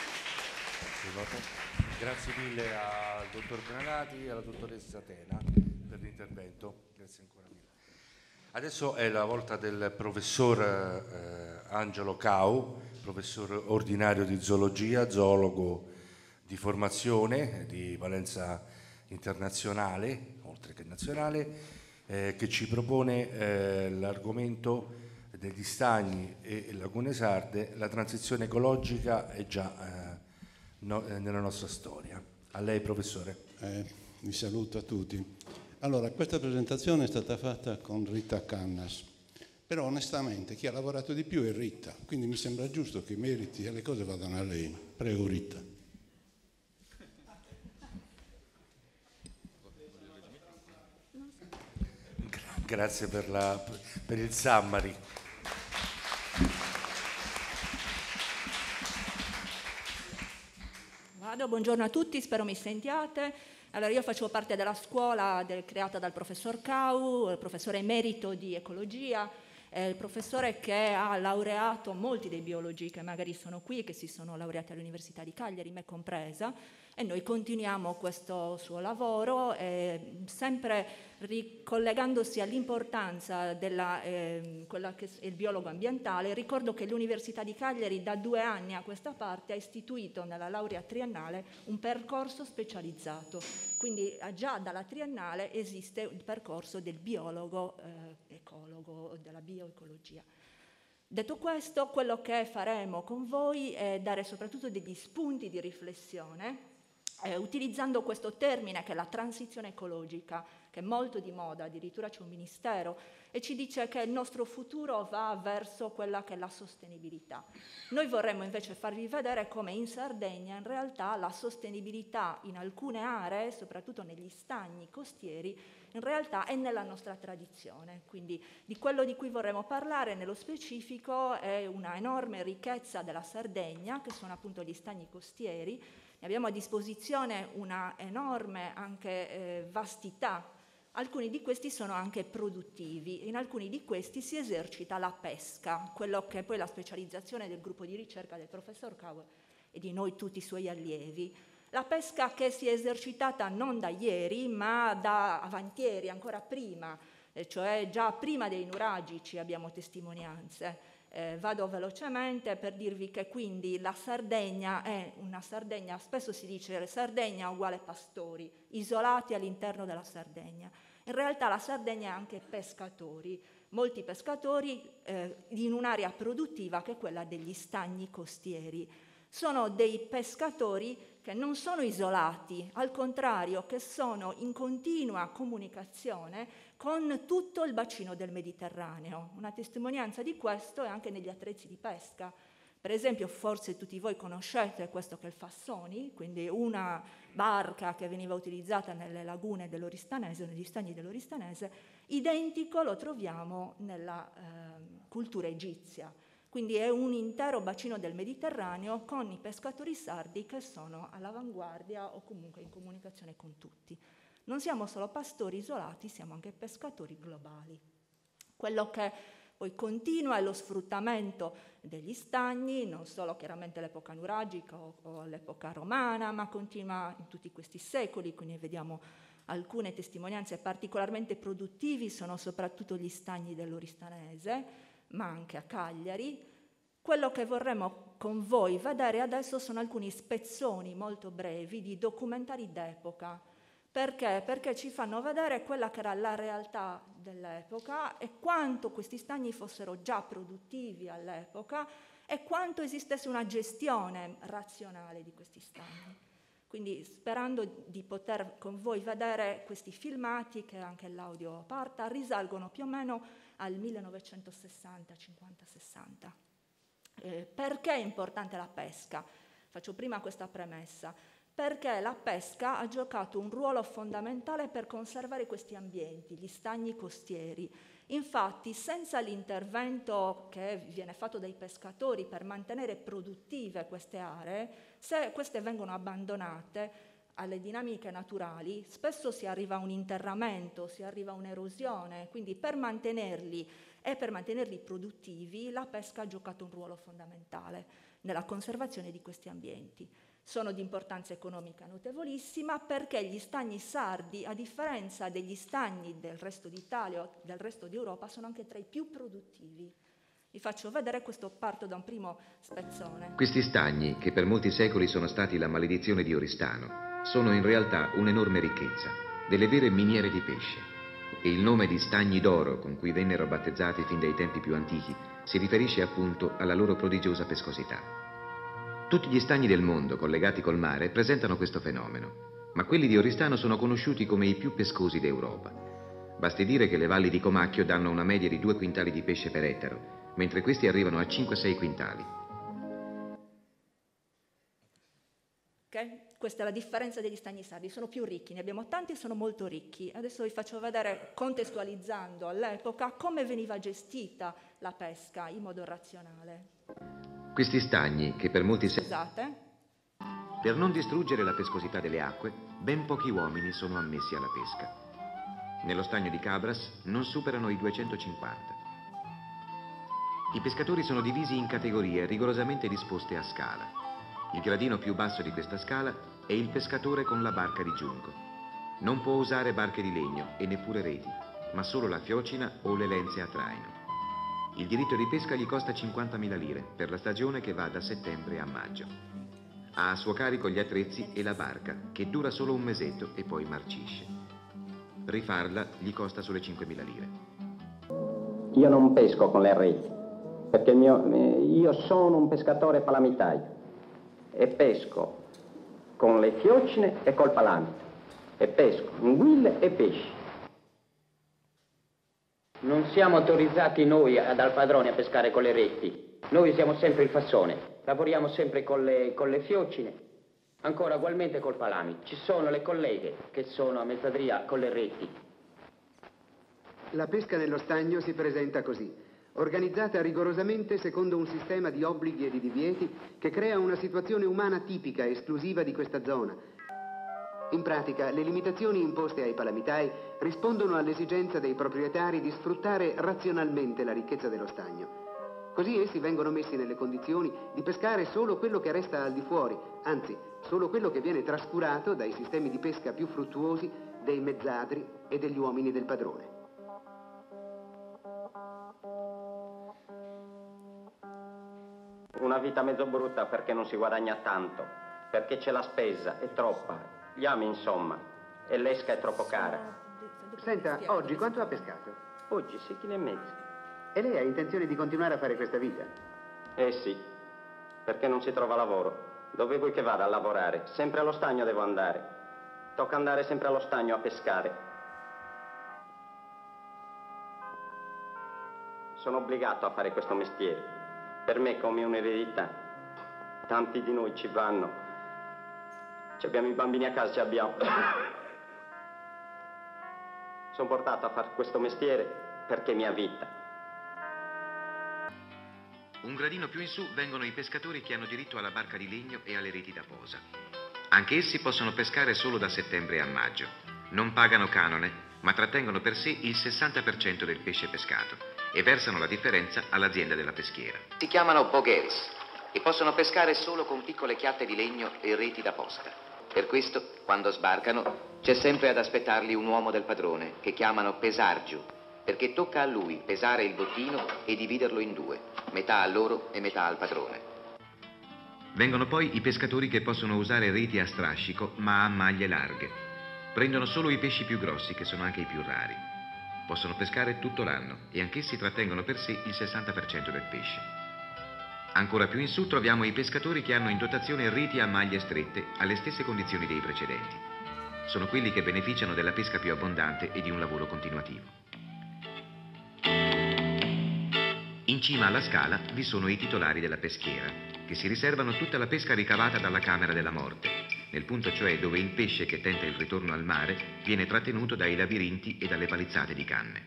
grazie mille al dottor Granati e alla dottoressa Atena per l'intervento. Grazie ancora mille. Adesso è la volta del professor eh, Angelo Cau, professore ordinario di zoologia, zoologo di formazione di valenza internazionale, oltre che nazionale, eh, che ci propone eh, l'argomento degli stagni e lagune sarde. La transizione ecologica è già eh, no, eh, nella nostra storia. A lei, professore. Eh, vi saluto a tutti. Allora, questa presentazione è stata fatta con Rita Cannas, però onestamente chi ha lavorato di più è Rita, quindi mi sembra giusto che i meriti e le cose vadano a lei. Prego, Rita. Grazie per, la, per il summary. Vado, buongiorno a tutti, spero mi sentiate. Allora, io faccio parte della scuola del, creata dal professor Cau, il professore emerito di ecologia, eh, il professore che ha laureato molti dei biologi che magari sono qui, che si sono laureati all'Università di Cagliari, me compresa, e noi continuiamo questo suo lavoro, eh, sempre ricollegandosi all'importanza della eh, quella che è il biologo ambientale. Ricordo che l'Università di Cagliari da due anni a questa parte ha istituito nella laurea triennale un percorso specializzato, quindi già dalla triennale esiste il percorso del biologo eh, ecologo, della bioecologia. Detto questo, quello che faremo con voi è dare soprattutto degli spunti di riflessione, eh, utilizzando questo termine che è la transizione ecologica, che è molto di moda, addirittura c'è un ministero, e ci dice che il nostro futuro va verso quella che è la sostenibilità. Noi vorremmo invece farvi vedere come in Sardegna in realtà la sostenibilità in alcune aree, soprattutto negli stagni costieri, in realtà è nella nostra tradizione. Quindi di quello di cui vorremmo parlare nello specifico è una enorme ricchezza della Sardegna, che sono appunto gli stagni costieri. Ne abbiamo a disposizione una enorme anche eh, vastità. Alcuni di questi sono anche produttivi, in alcuni di questi si esercita la pesca, quello che è poi la specializzazione del gruppo di ricerca del professor Cau e di noi tutti i suoi allievi. La pesca che si è esercitata non da ieri, ma da avantieri, ancora prima, eh, cioè già prima dei nuragici abbiamo testimonianze. Eh, vado velocemente per dirvi che quindi la Sardegna è una Sardegna, spesso si dice Sardegna uguale pastori, isolati all'interno della Sardegna. In realtà la Sardegna è anche pescatori, molti pescatori eh, in un'area produttiva che è quella degli stagni costieri. Sono dei pescatori che non sono isolati, al contrario, che sono in continua comunicazione con tutto il bacino del Mediterraneo. Una testimonianza di questo è anche negli attrezzi di pesca. Per esempio, forse tutti voi conoscete questo che è il Fassoni, quindi una barca che veniva utilizzata nelle lagune dell'Oristanese, negli stagni dell'Oristanese, identico lo troviamo nella eh, cultura egizia. Quindi è un intero bacino del Mediterraneo con i pescatori sardi che sono all'avanguardia o comunque in comunicazione con tutti. Non siamo solo pastori isolati, siamo anche pescatori globali. Quello che poi continua è lo sfruttamento degli stagni, non solo chiaramente all'epoca nuragica o, o all'epoca romana, ma continua in tutti questi secoli, quindi vediamo alcune testimonianze particolarmente produttivi, sono soprattutto gli stagni dell'Oristanese, ma anche a Cagliari. Quello che vorremmo con voi vedere adesso sono alcuni spezzoni molto brevi di documentari d'epoca. Perché? Perché ci fanno vedere quella che era la realtà dell'epoca e quanto questi stagni fossero già produttivi all'epoca e quanto esistesse una gestione razionale di questi stagni. Quindi sperando di poter con voi vedere questi filmati, che anche l'audio parta, risalgono più o meno al millenovecentosessanta, cinquanta sessanta. Eh, perché è importante la pesca? Faccio prima questa premessa. Perché la pesca ha giocato un ruolo fondamentale per conservare questi ambienti, gli stagni costieri. Infatti, senza l'intervento che viene fatto dai pescatori per mantenere produttive queste aree, se queste vengono abbandonate alle dinamiche naturali, spesso si arriva a un interramento, si arriva a un'erosione, quindi per mantenerli e per mantenerli produttivi la pesca ha giocato un ruolo fondamentale nella conservazione di questi ambienti. Sono di importanza economica notevolissima perché gli stagni sardi, a differenza degli stagni del resto d'Italia o del resto d'Europa, sono anche tra i più produttivi. Vi faccio vedere questo, parto da un primo spezzone. Questi stagni, che per molti secoli sono stati la maledizione di Oristano, sono in realtà un'enorme ricchezza, delle vere miniere di pesce. E il nome di stagni d'oro, con cui vennero battezzati fin dai tempi più antichi, si riferisce appunto alla loro prodigiosa pescosità. Tutti gli stagni del mondo collegati col mare presentano questo fenomeno, ma quelli di Oristano sono conosciuti come i più pescosi d'Europa. Basti dire che le valli di Comacchio danno una media di due quintali di pesce per ettaro, mentre questi arrivano a cinque sei quintali. Okay? Questa è la differenza degli stagni sardi, sono più ricchi, ne abbiamo tanti e sono molto ricchi. Adesso vi faccio vedere, contestualizzando all'epoca, come veniva gestita la pesca in modo razionale. Questi stagni, che per molti secoli... Scusate. Per non distruggere la pescosità delle acque, ben pochi uomini sono ammessi alla pesca. Nello stagno di Cabras non superano i duecentocinquanta. I pescatori sono divisi in categorie rigorosamente disposte a scala. Il gradino più basso di questa scala è il pescatore con la barca di giunco. Non può usare barche di legno e neppure reti, ma solo la fiocina o le lenze a traino. Il diritto di pesca gli costa cinquantamila lire per la stagione che va da settembre a maggio. Ha a suo carico gli attrezzi e la barca, che dura solo un mesetto e poi marcisce. Rifarla gli costa sole cinquemila lire. Io non pesco con le reti, perché il mio, io sono un pescatore palamitaio e pesco con le fiocine e col palamito, e pesco anguille e pesci. Non siamo autorizzati noi dal padrone a pescare con le reti, noi usiamo sempre il fassone, lavoriamo sempre con le, con le fiocine, ancora ugualmente col palamito. Ci sono le colleghe che sono a mezzadria con le reti. La pesca nello stagno si presenta così, organizzata rigorosamente secondo un sistema di obblighi e di divieti che crea una situazione umana tipica e esclusiva di questa zona. In pratica, le limitazioni imposte ai palamitai rispondono all'esigenza dei proprietari di sfruttare razionalmente la ricchezza dello stagno. Così essi vengono messi nelle condizioni di pescare solo quello che resta al di fuori, anzi, solo quello che viene trascurato dai sistemi di pesca più fruttuosi dei mezzadri e degli uomini del padrone. Una vita mezzo brutta perché non si guadagna tanto, perché c'è la spesa, è troppa, gli ami insomma, e l'esca è troppo cara. Senta, oggi quanto ha pescato? Oggi sei chili e mezzo. E lei ha intenzione di continuare a fare questa vita? Eh sì, perché non si trova lavoro. Dove vuoi che vada a lavorare? Sempre allo stagno devo andare. Tocca andare sempre allo stagno a pescare. Sono obbligato a fare questo mestiere. Per me è come un'eredità. Tanti di noi ci vanno. Ci abbiamo i bambini a casa, ci abbiamo. Sono portato a fare questo mestiere perché è mia vita. Un gradino più in su vengono i pescatori che hanno diritto alla barca di legno e alle reti da posa. Anche essi possono pescare solo da settembre a maggio. Non pagano canone, ma trattengono per sé il sessanta per cento del pesce pescato e versano la differenza all'azienda della peschiera. Si chiamano bogheris e possono pescare solo con piccole chiatte di legno e reti da posta. Per questo, quando sbarcano, c'è sempre ad aspettarli un uomo del padrone che chiamano pesargiu, perché tocca a lui pesare il bottino e dividerlo in due, metà a loro e metà al padrone. Vengono poi i pescatori che possono usare reti a strascico ma a maglie larghe. Prendono solo i pesci più grossi, che sono anche i più rari. Possono pescare tutto l'anno e anch'essi trattengono per sé il sessanta per cento del pesce. Ancora più in su troviamo i pescatori che hanno in dotazione reti a maglie strette alle stesse condizioni dei precedenti. Sono quelli che beneficiano della pesca più abbondante e di un lavoro continuativo. In cima alla scala vi sono i titolari della peschiera, che si riservano tutta la pesca ricavata dalla camera della morte, nel punto cioè dove il pesce che tenta il ritorno al mare viene trattenuto dai labirinti e dalle palizzate di canne.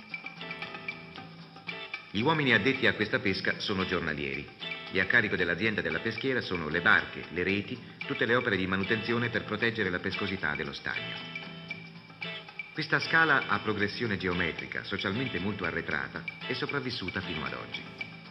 Gli uomini addetti a questa pesca sono giornalieri e a carico dell'azienda della peschiera sono le barche, le reti, tutte le opere di manutenzione per proteggere la pescosità dello stagno. Questa scala a progressione geometrica, socialmente molto arretrata, è sopravvissuta fino ad oggi.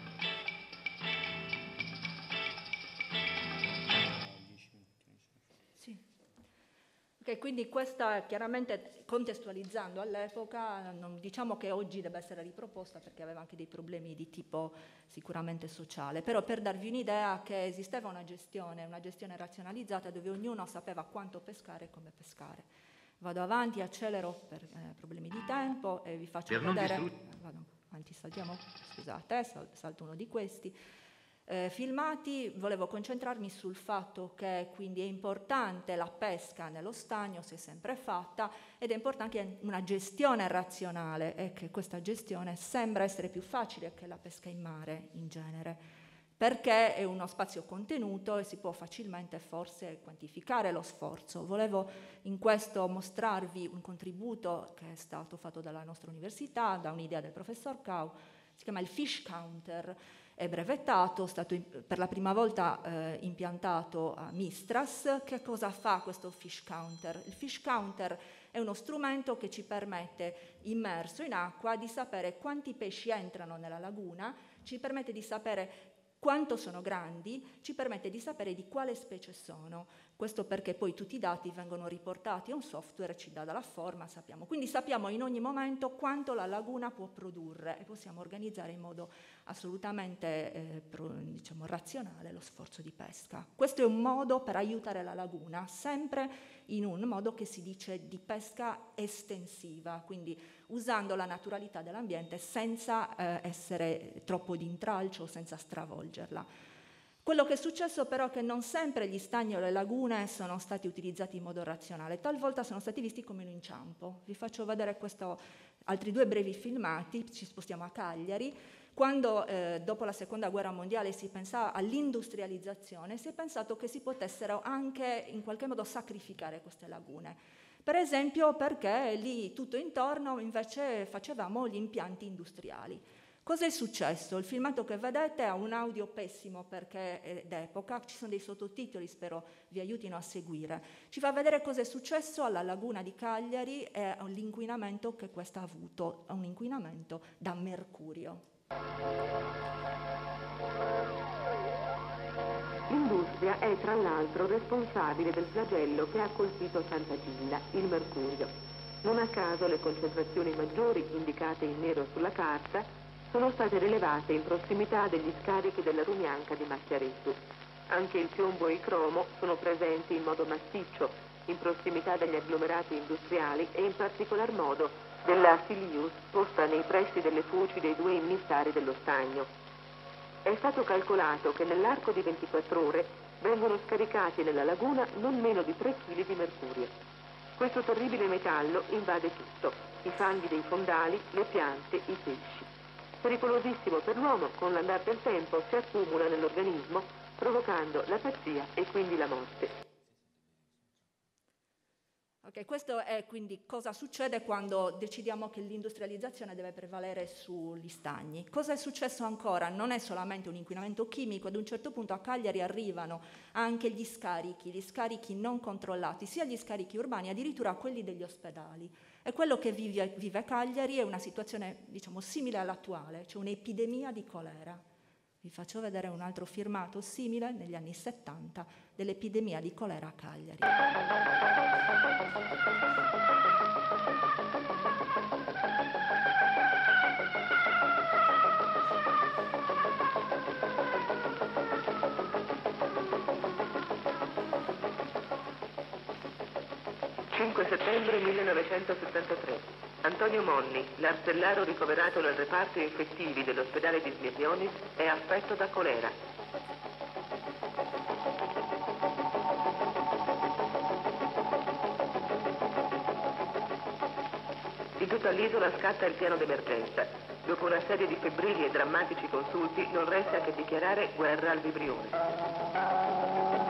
Sì. Okay, quindi questa chiaramente contestualizzando all'epoca, non diciamo che oggi debba essere riproposta perché aveva anche dei problemi di tipo sicuramente sociale, però per darvi un'idea che esisteva una gestione, una gestione razionalizzata dove ognuno sapeva quanto pescare e come pescare. Vado avanti, accelero per eh, problemi di tempo e vi faccio per vedere. Non Vado avanti, saltiamo, scusate, sal, salto uno di questi. Eh, filmati, volevo concentrarmi sul fatto che quindi è importante la pesca nello stagno, si è sempre fatta, ed è importante anche una gestione razionale e che questa gestione sembra essere più facile che la pesca in mare in genere, perché è uno spazio contenuto e si può facilmente forse quantificare lo sforzo. Volevo in questo mostrarvi un contributo che è stato fatto dalla nostra università, da un'idea del professor Cau, si chiama il Fish Counter, è brevettato, è stato per la prima volta eh, impiantato a Mistras. Che cosa fa questo Fish Counter? Il Fish Counter è uno strumento che ci permette, immerso in acqua, di sapere quanti pesci entrano nella laguna, ci permette di sapere quanto sono grandi, ci permette di sapere di quale specie sono. Questo perché poi tutti i dati vengono riportati a un software, ci dà dalla forma, sappiamo. Quindi sappiamo in ogni momento quanto la laguna può produrre e possiamo organizzare in modo assolutamente eh, pro, diciamo, razionale lo sforzo di pesca. Questo è un modo per aiutare la laguna, sempre in un modo che si dice di pesca estensiva, quindi usando la naturalità dell'ambiente senza eh, essere troppo di intralcio, senza stravolgerla. Quello che è successo però è che non sempre gli stagni o le lagune sono stati utilizzati in modo razionale, talvolta sono stati visti come un inciampo. Vi faccio vedere questo, altri due brevi filmati, ci spostiamo a Cagliari. Quando eh, dopo la seconda guerra mondiale si pensava all'industrializzazione, si è pensato che si potessero anche in qualche modo sacrificare queste lagune. Per esempio perché lì tutto intorno invece facevamo gli impianti industriali. Cosa è successo? Il filmato che vedete ha un audio pessimo perché è d'epoca, ci sono dei sottotitoli, spero vi aiutino a seguire. Ci fa vedere cosa è successo alla laguna di Cagliari e l'inquinamento che questa ha avuto, un inquinamento da mercurio. L'industria è tra l'altro responsabile del flagello che ha colpito Santa Gilla, il mercurio. Non a caso le concentrazioni maggiori indicate in nero sulla carta sono state rilevate in prossimità degli scarichi della Rumianca di Macchiaretto. Anche il piombo e il cromo sono presenti in modo massiccio in prossimità degli agglomerati industriali e in particolar modo della Silius posta nei pressi delle foci dei due immissari dello stagno. È stato calcolato che nell'arco di ventiquattro ore vengono scaricati nella laguna non meno di tre chili di mercurio. Questo terribile metallo invade tutto, i fanghi dei fondali, le piante, i pesci. Pericolosissimo per l'uomo, con l'andare del tempo si accumula nell'organismo, provocando l'apatia e quindi la morte. Okay, questo è quindi cosa succede quando decidiamo che l'industrializzazione deve prevalere sugli stagni. Cosa è successo ancora? Non è solamente un inquinamento chimico, ad un certo punto a Cagliari arrivano anche gli scarichi, gli scarichi non controllati, sia gli scarichi urbani, addirittura quelli degli ospedali. E quello che vive, vive Cagliari è una situazione, diciamo, simile all'attuale, c'è un'epidemia di colera. Vi faccio vedere un altro filmato simile negli anni settanta dell'epidemia di colera a Cagliari. cinque settembre millenovecentosettantatré. Antonio Monni, l'artellaro ricoverato nel reparto infettivi dell'ospedale di Smisionis, è affetto da colera. In tutta l'isola scatta il piano d'emergenza. Dopo una serie di febbrili e drammatici consulti non resta che dichiarare guerra al vibrione.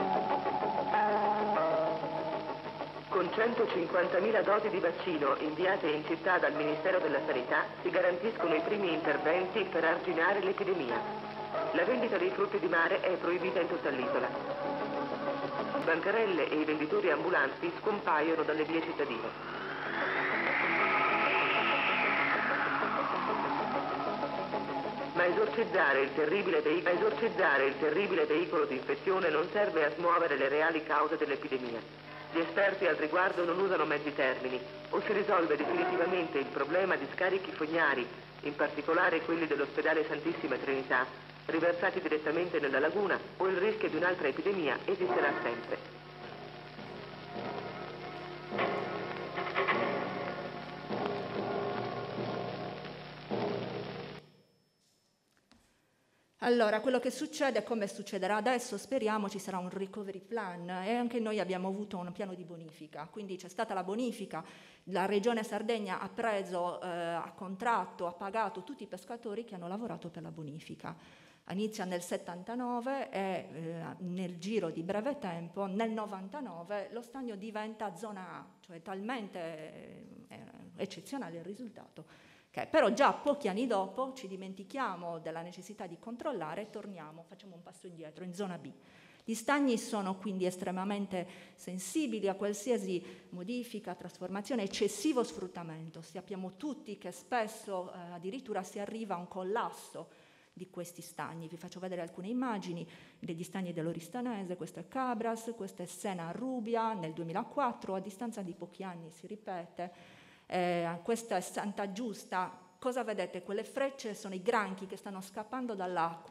Con centocinquantamila dosi di vaccino inviate in città dal Ministero della Sanità si garantiscono i primi interventi per arginare l'epidemia. La vendita dei frutti di mare è proibita in tutta l'isola. Bancarelle e i venditori ambulanti scompaiono dalle vie cittadine. Ma esorcizzare il terribile, veic- esorcizzare il terribile veicolo di infezione non serve a smuovere le reali cause dell'epidemia. Gli esperti al riguardo non usano mezzi termini. O si risolve definitivamente il problema di scarichi fognari, in particolare quelli dell'ospedale Santissima Trinità, riversati direttamente nella laguna, o il rischio di un'altra epidemia esisterà sempre. Allora, quello che succede, come succederà adesso, speriamo ci sarà un recovery plan e anche noi abbiamo avuto un piano di bonifica, quindi c'è stata la bonifica, la Regione Sardegna ha preso, eh, ha contratto, ha pagato tutti i pescatori che hanno lavorato per la bonifica. Inizia nel settantanove e eh, nel giro di breve tempo, nel novantanove, lo stagno diventa zona A, cioè talmente eh, eccezionale il risultato. Okay, però già pochi anni dopo ci dimentichiamo della necessità di controllare e torniamo, facciamo un passo indietro in zona B. Gli stagni sono quindi estremamente sensibili a qualsiasi modifica, trasformazione, eccessivo sfruttamento. Sappiamo tutti che spesso eh, addirittura si arriva a un collasso di questi stagni. Vi faccio vedere alcune immagini degli stagni dell'Oristanese, questo è Cabras, questa è Sena Rubia nel duemilaquattro, a distanza di pochi anni si ripete. Eh, questa è Santa Giusta. Cosa vedete? Quelle frecce sono i granchi che stanno scappando dall'acqua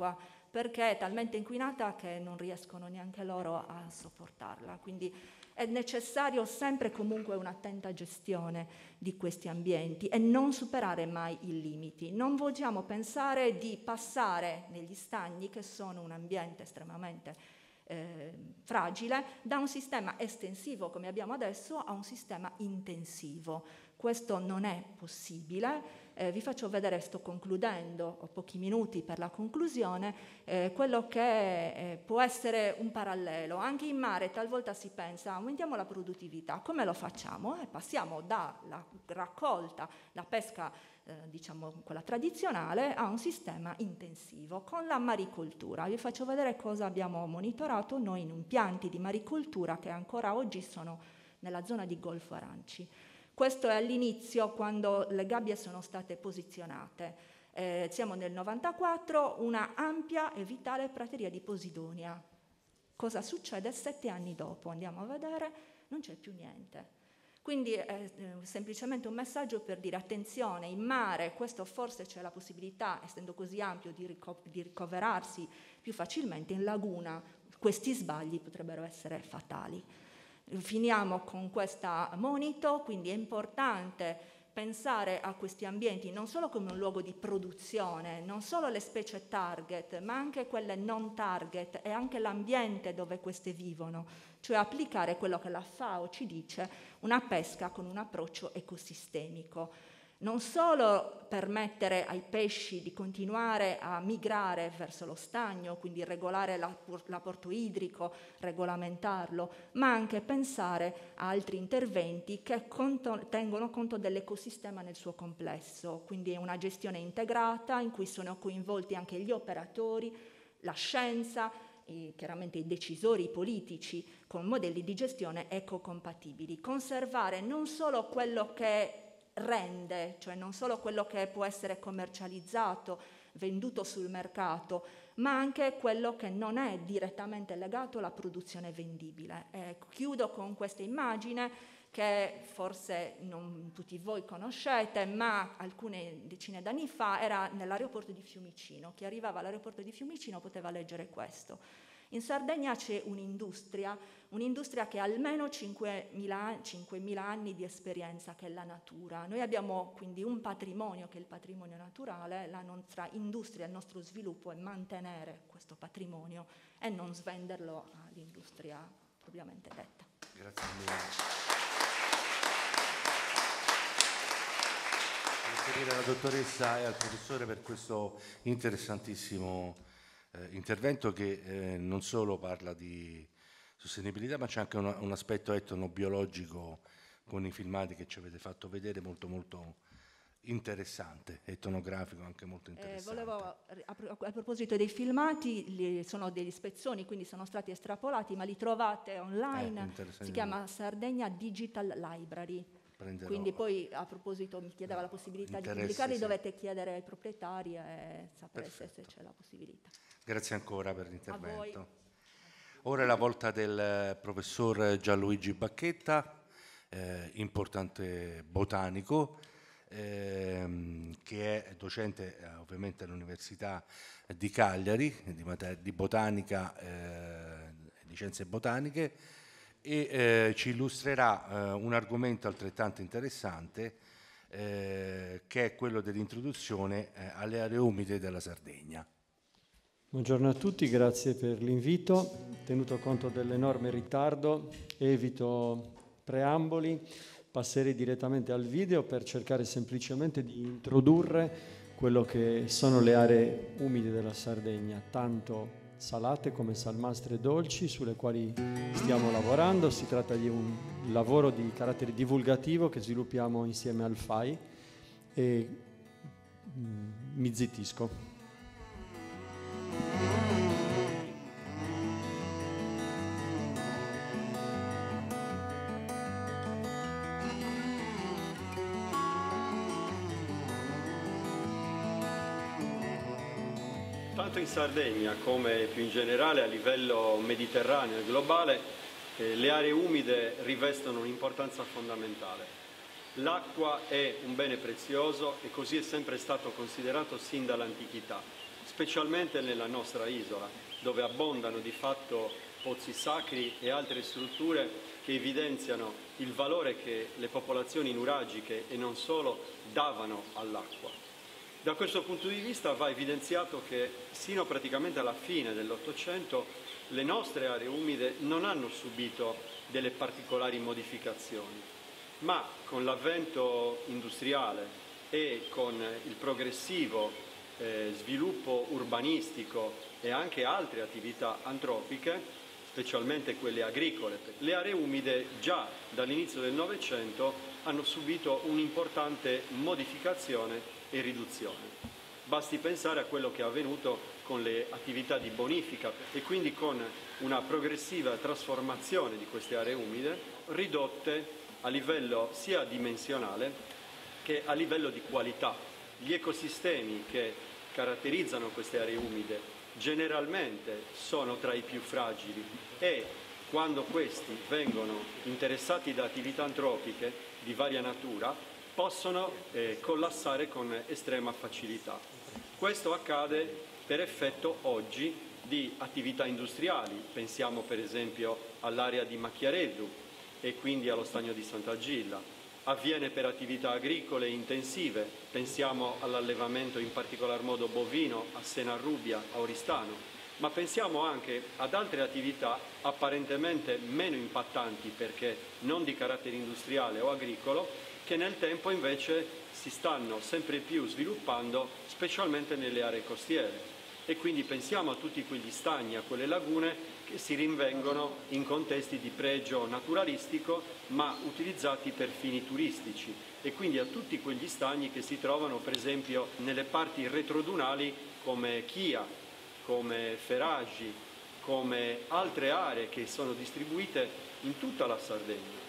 perché è talmente inquinata che non riescono neanche loro a sopportarla. Quindi è necessario sempre comunque un'attenta gestione di questi ambienti e non superare mai i limiti. Non vogliamo pensare di passare negli stagni, che sono un ambiente estremamente eh, fragile, da un sistema estensivo come abbiamo adesso a un sistema intensivo. Questo non è possibile. Eh, vi faccio vedere, sto concludendo, ho pochi minuti per la conclusione, eh, quello che eh, può essere un parallelo. Anche in mare talvolta si pensa, aumentiamo la produttività, come lo facciamo? Eh, passiamo dalla raccolta, la pesca, eh, diciamo quella tradizionale, a un sistema intensivo con la maricoltura. Vi faccio vedere cosa abbiamo monitorato noi in impianti di maricoltura che ancora oggi sono nella zona di Golfo Aranci. Questo è all'inizio, quando le gabbie sono state posizionate. Eh, siamo nel novantaquattro, una ampia e vitale prateria di Posidonia. Cosa succede sette anni dopo? Andiamo a vedere, non c'è più niente. Quindi è eh, semplicemente un messaggio per dire attenzione, in mare questo forse c'è la possibilità, essendo così ampio, di, rico- di ricoverarsi più facilmente, in laguna questi sbagli potrebbero essere fatali. Finiamo con questa monito, quindi è importante pensare a questi ambienti non solo come un luogo di produzione, non solo le specie target, ma anche quelle non target e anche l'ambiente dove queste vivono, cioè applicare quello che la FAO ci dice, una pesca con un approccio ecosistemico. Non solo permettere ai pesci di continuare a migrare verso lo stagno, quindi regolare l'apporto idrico, regolamentarlo, ma anche pensare a altri interventi che conto, tengono conto dell'ecosistema nel suo complesso, quindi è una gestione integrata in cui sono coinvolti anche gli operatori, la scienza, e chiaramente i decisori i politici, con modelli di gestione ecocompatibili. Conservare non solo quello che rende, cioè non solo quello che può essere commercializzato, venduto sul mercato, ma anche quello che non è direttamente legato alla produzione vendibile. Eh, chiudo con questa immagine che forse non tutti voi conoscete, ma alcune decine d'anni fa era nell'aeroporto di Fiumicino. Chi arrivava all'aeroporto di Fiumicino poteva leggere questo. In Sardegna c'è un'industria, un'industria che ha almeno cinquemila anni di esperienza, che è la natura. Noi abbiamo quindi un patrimonio che è il patrimonio naturale, la nostra industria, il nostro sviluppo è mantenere questo patrimonio e non svenderlo all'industria propriamente detta. Grazie mille. Grazie mille alla dottoressa e al professore per questo interessantissimo Eh, intervento che eh, non solo parla di sostenibilità, ma c'è anche una, un aspetto etnobiologico con i filmati che ci avete fatto vedere molto molto interessante, etnografico anche molto interessante. Eh, volevo, a, a proposito dei filmati, li, sono degli spezzoni, quindi sono stati estrapolati, ma li trovate online, eh, si chiama Sardegna Digital Library. Prenderò. Quindi poi a proposito mi chiedeva la possibilità di pubblicarli, sì. Dovete chiedere ai proprietari e sapere se, se c'è la possibilità. Grazie ancora per l'intervento. Ora è la volta del professor Gianluigi Bacchetta, eh, importante botanico, eh, che è docente eh, ovviamente all'Università di Cagliari, di, mater- di botanica e eh, scienze botaniche, e eh, ci illustrerà eh, un argomento altrettanto interessante eh, che è quello dell'introduzione eh, alle aree umide della Sardegna. Buongiorno a tutti, grazie per l'invito. Tenuto conto dell'enorme ritardo, evito preamboli, passerei direttamente al video per cercare semplicemente di introdurre quello che sono le aree umide della Sardegna, tanto salate come salmastre dolci, sulle quali stiamo lavorando. Si tratta di un lavoro di carattere divulgativo che sviluppiamo insieme al F A I e mm, mi zittisco. Tanto in Sardegna come più in generale a livello mediterraneo e globale, eh, le aree umide rivestono un'importanza fondamentale. L'acqua è un bene prezioso e così è sempre stato considerato sin dall'antichità. specialmente nella nostra isola, dove abbondano di fatto pozzi sacri e altre strutture che evidenziano il valore che le popolazioni nuragiche e non solo davano all'acqua. Da questo punto di vista va evidenziato che sino praticamente alla fine dell'Ottocento le nostre aree umide non hanno subito delle particolari modificazioni, ma con l'avvento industriale e con il progressivo eh, sviluppo urbanistico e anche altre attività antropiche, specialmente quelle agricole, le aree umide già dall'inizio del Novecento hanno subito un'importante modificazione e riduzione. Basti pensare a quello che è avvenuto con le attività di bonifica e quindi con una progressiva trasformazione di queste aree umide ridotte a livello sia dimensionale che a livello di qualità. Gli ecosistemi che caratterizzano queste aree umide generalmente sono tra i più fragili e quando questi vengono interessati da attività antropiche di varia natura possono eh, collassare con estrema facilità. Questo accade per effetto oggi di attività industriali, pensiamo per esempio all'area di Macchiareddu e quindi allo stagno di Sant'Agilla. Avviene per attività agricole intensive, pensiamo all'allevamento in particolar modo bovino a Senarrubia, a Oristano, ma pensiamo anche ad altre attività apparentemente meno impattanti perché non di carattere industriale o agricolo, che nel tempo invece si stanno sempre più sviluppando, specialmente nelle aree costiere. E quindi pensiamo a tutti quegli stagni, a quelle lagune che si rinvengono in contesti di pregio naturalistico ma utilizzati per fini turistici e quindi a tutti quegli stagni che si trovano per esempio nelle parti retrodunali come Chia, come Feragi, come altre aree che sono distribuite in tutta la Sardegna.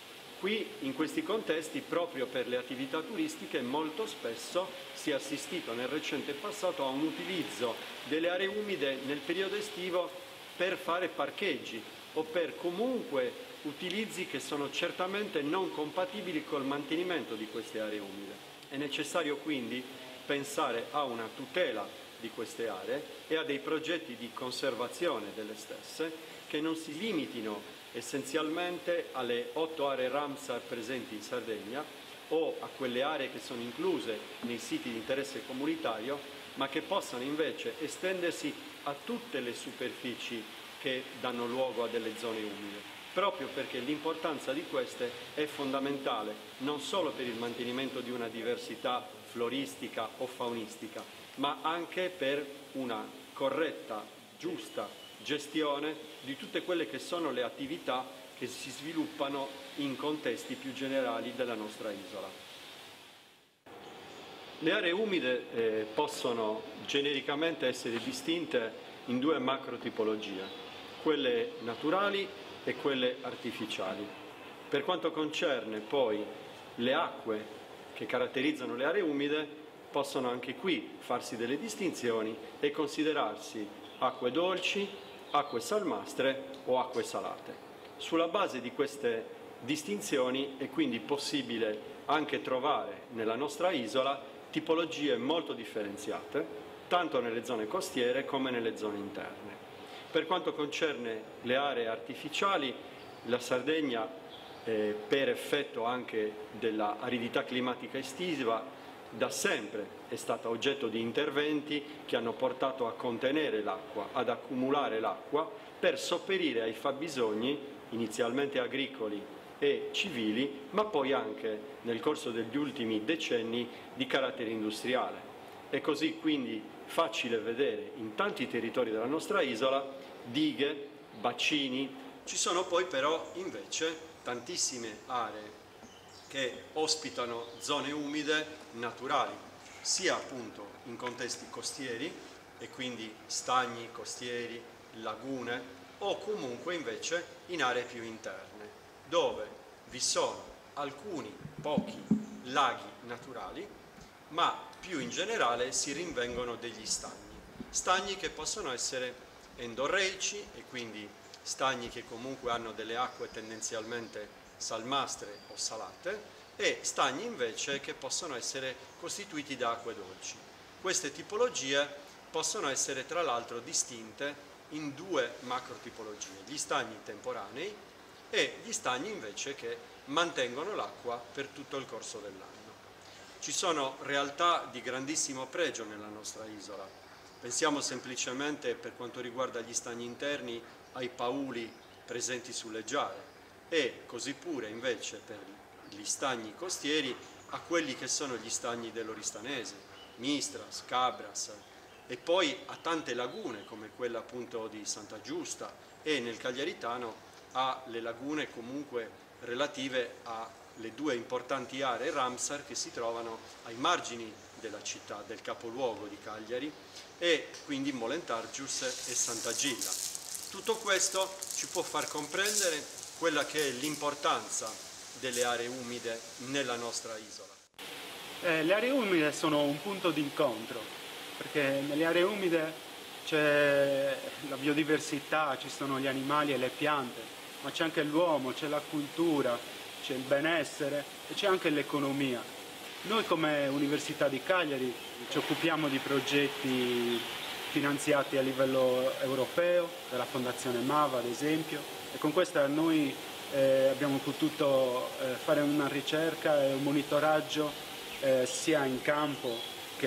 Qui in questi contesti, proprio per le attività turistiche, molto spesso si è assistito nel recente passato a un utilizzo delle aree umide nel periodo estivo per fare parcheggi o per comunque utilizzi che sono certamente non compatibili col mantenimento di queste aree umide. È necessario quindi pensare a una tutela di queste aree e a dei progetti di conservazione delle stesse che non si limitino essenzialmente alle otto aree Ramsar presenti in Sardegna o a quelle aree che sono incluse nei siti di interesse comunitario, ma che possano invece estendersi a tutte le superfici che danno luogo a delle zone umide, proprio perché l'importanza di queste è fondamentale non solo per il mantenimento di una diversità floristica o faunistica, ma anche per una corretta, giusta gestione di tutte quelle che sono le attività che si sviluppano in contesti più generali della nostra isola. Le aree umide eh, possono genericamente essere distinte in due macro tipologie, quelle naturali e quelle artificiali. Per quanto concerne poi le acque che caratterizzano le aree umide, possono anche qui farsi delle distinzioni e considerarsi acque dolci, acque salmastre o acque salate. Sulla base di queste distinzioni è quindi possibile anche trovare nella nostra isola tipologie molto differenziate, tanto nelle zone costiere come nelle zone interne. Per quanto concerne le aree artificiali, la Sardegna, eh, per effetto anche della aridità climatica estiva, da sempre è stata oggetto di interventi che hanno portato a contenere l'acqua, ad accumulare l'acqua per sopperire ai fabbisogni inizialmente agricoli e civili, ma poi anche nel corso degli ultimi decenni di carattere industriale. È così quindi facile vedere in tanti territori della nostra isola dighe, bacini. Ci sono poi però invece tantissime aree che ospitano zone umide naturali, sia appunto in contesti costieri e quindi stagni costieri, lagune, o comunque invece in aree più interne, dove vi sono alcuni pochi laghi naturali, ma più in generale si rinvengono degli stagni, stagni che possono essere endorreici e quindi stagni che comunque hanno delle acque tendenzialmente salmastre o salate, e stagni invece che possono essere costituiti da acque dolci. Queste tipologie possono essere tra l'altro distinte in due macrotipologie, gli stagni temporanei e gli stagni invece che mantengono l'acqua per tutto il corso dell'anno. Ci sono realtà di grandissimo pregio nella nostra isola. Pensiamo semplicemente, per quanto riguarda gli stagni interni, ai pauli presenti sulle giare e così pure invece per gli stagni costieri a quelli che sono gli stagni dell'Oristanese, Mistras, Cabras, e poi a tante lagune come quella appunto di Santa Giusta e nel Cagliaritano alle lagune comunque relative alle due importanti aree Ramsar che si trovano ai margini della città, del capoluogo di Cagliari, e quindi Molentargius e Sant'Agilla. Tutto questo ci può far comprendere quella che è l'importanza delle aree umide nella nostra isola. Eh, le aree umide sono un punto di incontro, perché nelle aree umide c'è la biodiversità, ci sono gli animali e le piante, ma c'è anche l'uomo, c'è la cultura, c'è il benessere e c'è anche l'economia. Noi come Università di Cagliari ci occupiamo di progetti finanziati a livello europeo, dalla Fondazione Mava ad esempio, e con questa noi eh, abbiamo potuto eh, fare una ricerca e un monitoraggio eh, sia in campo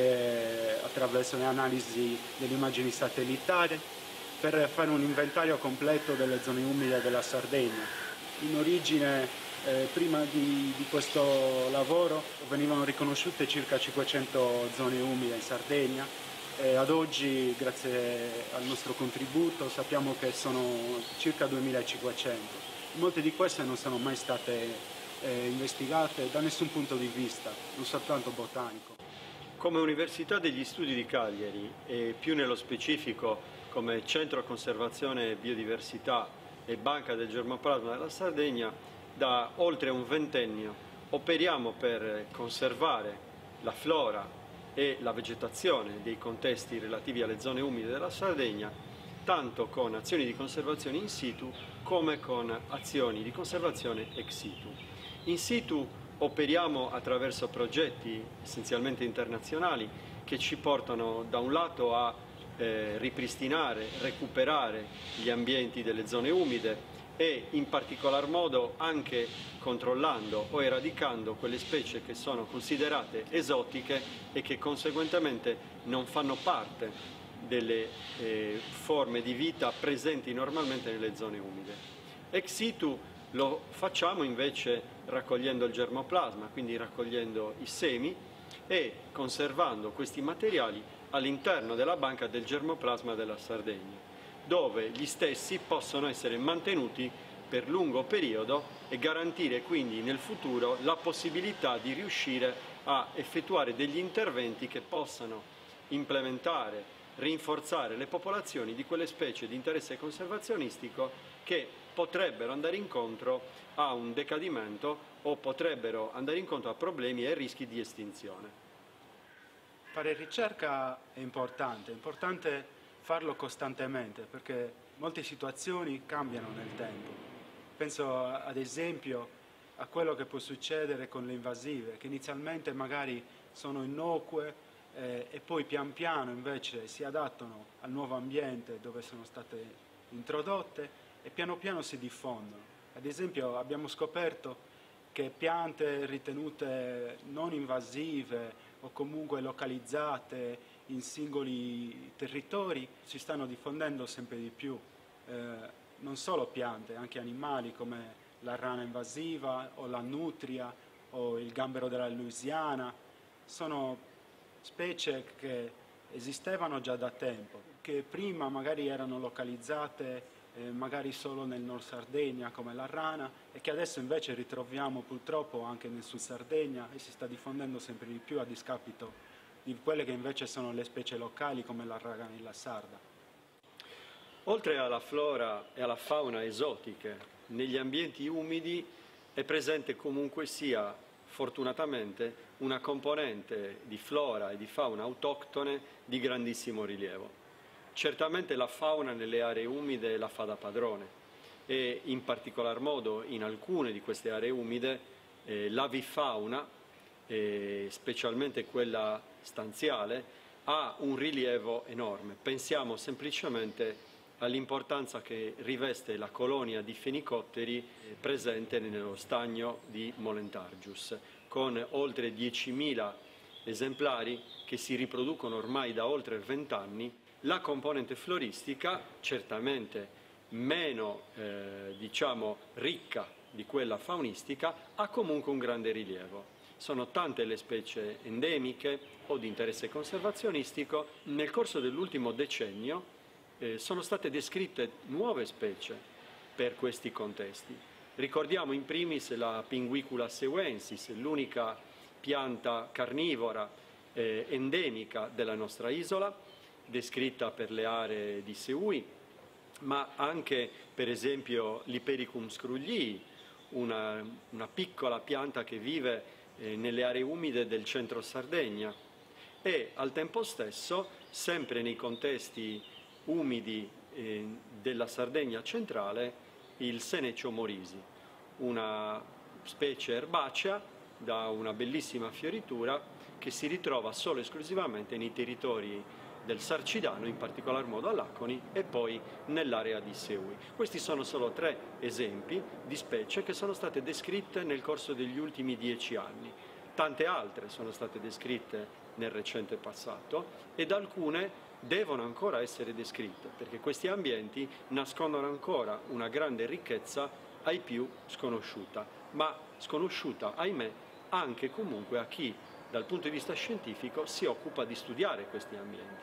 che attraverso le analisi delle immagini satellitari per fare un inventario completo delle zone umide della Sardegna. In origine, eh, prima di, di questo lavoro, venivano riconosciute circa cinquecento zone umide in Sardegna e ad oggi, grazie al nostro contributo, sappiamo che sono circa duemilacinquecento. Molte di queste non sono mai state eh, investigate da nessun punto di vista, non soltanto botanico. Come Università degli Studi di Cagliari e più nello specifico come Centro Conservazione e Biodiversità e Banca del Germoplasma della Sardegna, da oltre un ventennio operiamo per conservare la flora e la vegetazione dei contesti relativi alle zone umide della Sardegna, tanto con azioni di conservazione in situ come con azioni di conservazione ex situ. In situ operiamo attraverso progetti essenzialmente internazionali che ci portano da un lato a eh, ripristinare, recuperare gli ambienti delle zone umide e in particolar modo anche controllando o eradicando quelle specie che sono considerate esotiche e che conseguentemente non fanno parte delle eh, forme di vita presenti normalmente nelle zone umide. Ex situ lo facciamo invece raccogliendo il germoplasma, quindi raccogliendo i semi e conservando questi materiali all'interno della banca del germoplasma della Sardegna, dove gli stessi possono essere mantenuti per lungo periodo e garantire quindi nel futuro la possibilità di riuscire a effettuare degli interventi che possano implementare, rinforzare le popolazioni di quelle specie di interesse conservazionistico che potrebbero andare incontro a un decadimento o potrebbero andare incontro a problemi e rischi di estinzione. Fare ricerca è importante, è importante farlo costantemente perché molte situazioni cambiano nel tempo. Penso ad esempio a quello che può succedere con le invasive, che inizialmente magari sono innocue eh, e poi pian piano invece si adattano al nuovo ambiente dove sono state introdotte e piano piano si diffondono. Ad esempio abbiamo scoperto che piante ritenute non invasive o comunque localizzate in singoli territori si stanno diffondendo sempre di più. Eh, non solo piante, anche animali come la rana invasiva o la nutria o il gambero della Louisiana. Sono specie che esistevano già da tempo, che prima magari erano localizzate eh, magari solo nel Nord Sardegna come la rana e che adesso invece ritroviamo purtroppo anche nel Sud Sardegna e si sta diffondendo sempre di più a discapito di quelle che invece sono le specie locali come la raganella sarda. Oltre alla flora e alla fauna esotiche, negli ambienti umidi è presente comunque sia, fortunatamente, una componente di flora e di fauna autoctone di grandissimo rilievo. Certamente la fauna nelle aree umide la fa da padrone e in particolar modo in alcune di queste aree umide eh, l'avifauna, eh, specialmente quella stanziale, ha un rilievo enorme. Pensiamo semplicemente all'importanza che riveste la colonia di fenicotteri presente nello stagno di Molentargius, con oltre diecimila esemplari che si riproducono ormai da oltre vent'anni. La componente floristica, certamente meno eh, diciamo, ricca di quella faunistica, ha comunque un grande rilievo. Sono tante le specie endemiche o di interesse conservazionistico. Nel corso dell'ultimo decennio eh, sono state descritte nuove specie per questi contesti. Ricordiamo in primis la Pinguicula seuensis, l'unica pianta carnivora eh, endemica della nostra isola, descritta per le aree di Seui, ma anche per esempio l'Ipericum scruglii, una, una piccola pianta che vive eh, nelle aree umide del centro Sardegna, e al tempo stesso, sempre nei contesti umidi eh, della Sardegna centrale, il Senecio morisi, una specie erbacea da una bellissima fioritura che si ritrova solo e esclusivamente nei territori del Sarcidano, in particolar modo a Laconi, e poi nell'area di Seui. Questi sono solo tre esempi di specie che sono state descritte nel corso degli ultimi dieci anni. Tante altre sono state descritte nel recente passato ed alcune devono ancora essere descritte, perché questi ambienti nascondono ancora una grande ricchezza ai più sconosciuta, ma sconosciuta, ahimè, anche comunque a chi dal punto di vista scientifico si occupa di studiare questi ambienti.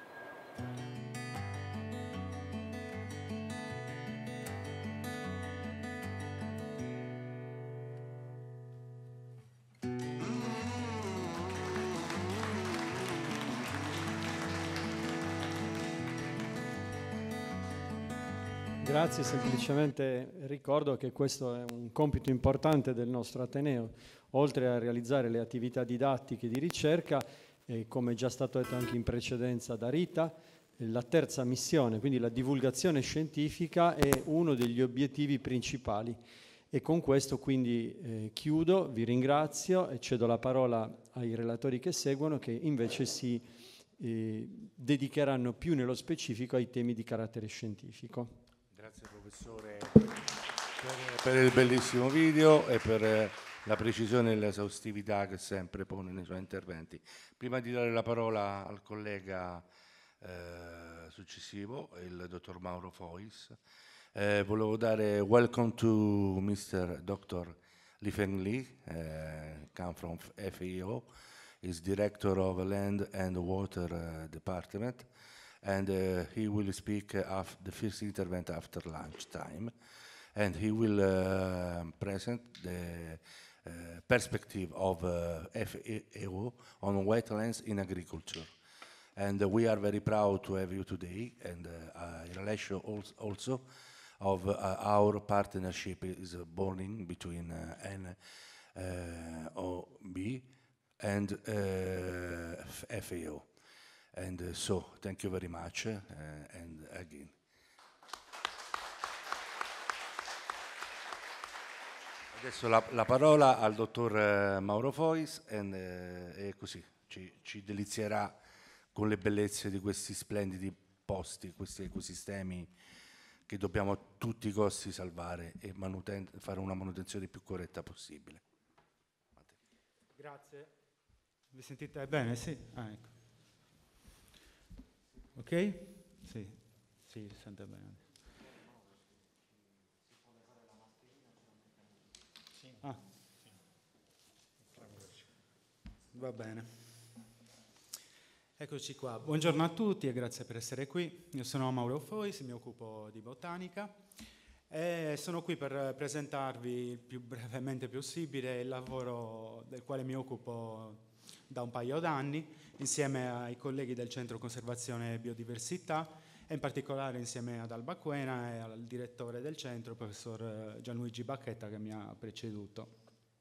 Grazie, semplicemente ricordo che questo è un compito importante del nostro Ateneo, oltre a realizzare le attività didattiche di ricerca, eh, come già stato detto anche in precedenza da Rita, eh, la terza missione, quindi la divulgazione scientifica, è uno degli obiettivi principali. E con questo quindi eh, chiudo, vi ringrazio e cedo la parola ai relatori che seguono, che invece si eh, dedicheranno più nello specifico ai temi di carattere scientifico. Grazie professore per, per il bellissimo video e per la precisione e l'esaustività che sempre pone nei suoi interventi. Prima di dare la parola al collega eh, successivo, il dottor Mauro Fois, eh, volevo dare welcome to mister doctor Li Feng Li, uh, come from F A O, is Director of Land and Water uh, Department. And uh, he will speak uh, after the first intervent after lunchtime, and he will uh, present the uh, perspective of uh, F A O on wetlands in agriculture. And uh, we are very proud to have you today, and uh, uh, in relation also of uh, our partnership is uh, born between uh, N O B and uh, F A O. And uh, so, thank you very much, uh, and again. Adesso la, la parola al dottor Mauro Fois, and, uh, e così ci, ci delizierà con le bellezze di questi splendidi posti, questi ecosistemi che dobbiamo a tutti i costi salvare e fare una manutenzione più corretta possibile. Grazie. Mi sentite bene? Sì? Ah, ecco. Ok? Sì, sì, si sente bene. Ah. Va bene. Eccoci qua. Buongiorno a tutti e grazie per essere qui. Io sono Mauro Fois, mi occupo di botanica e sono qui per presentarvi il più brevemente possibile il lavoro del quale mi occupo da un paio d'anni, insieme ai colleghi del Centro Conservazione e Biodiversità, e in particolare insieme ad Alba Quena e al direttore del centro, il professor Gianluigi Bacchetta, che mi ha preceduto.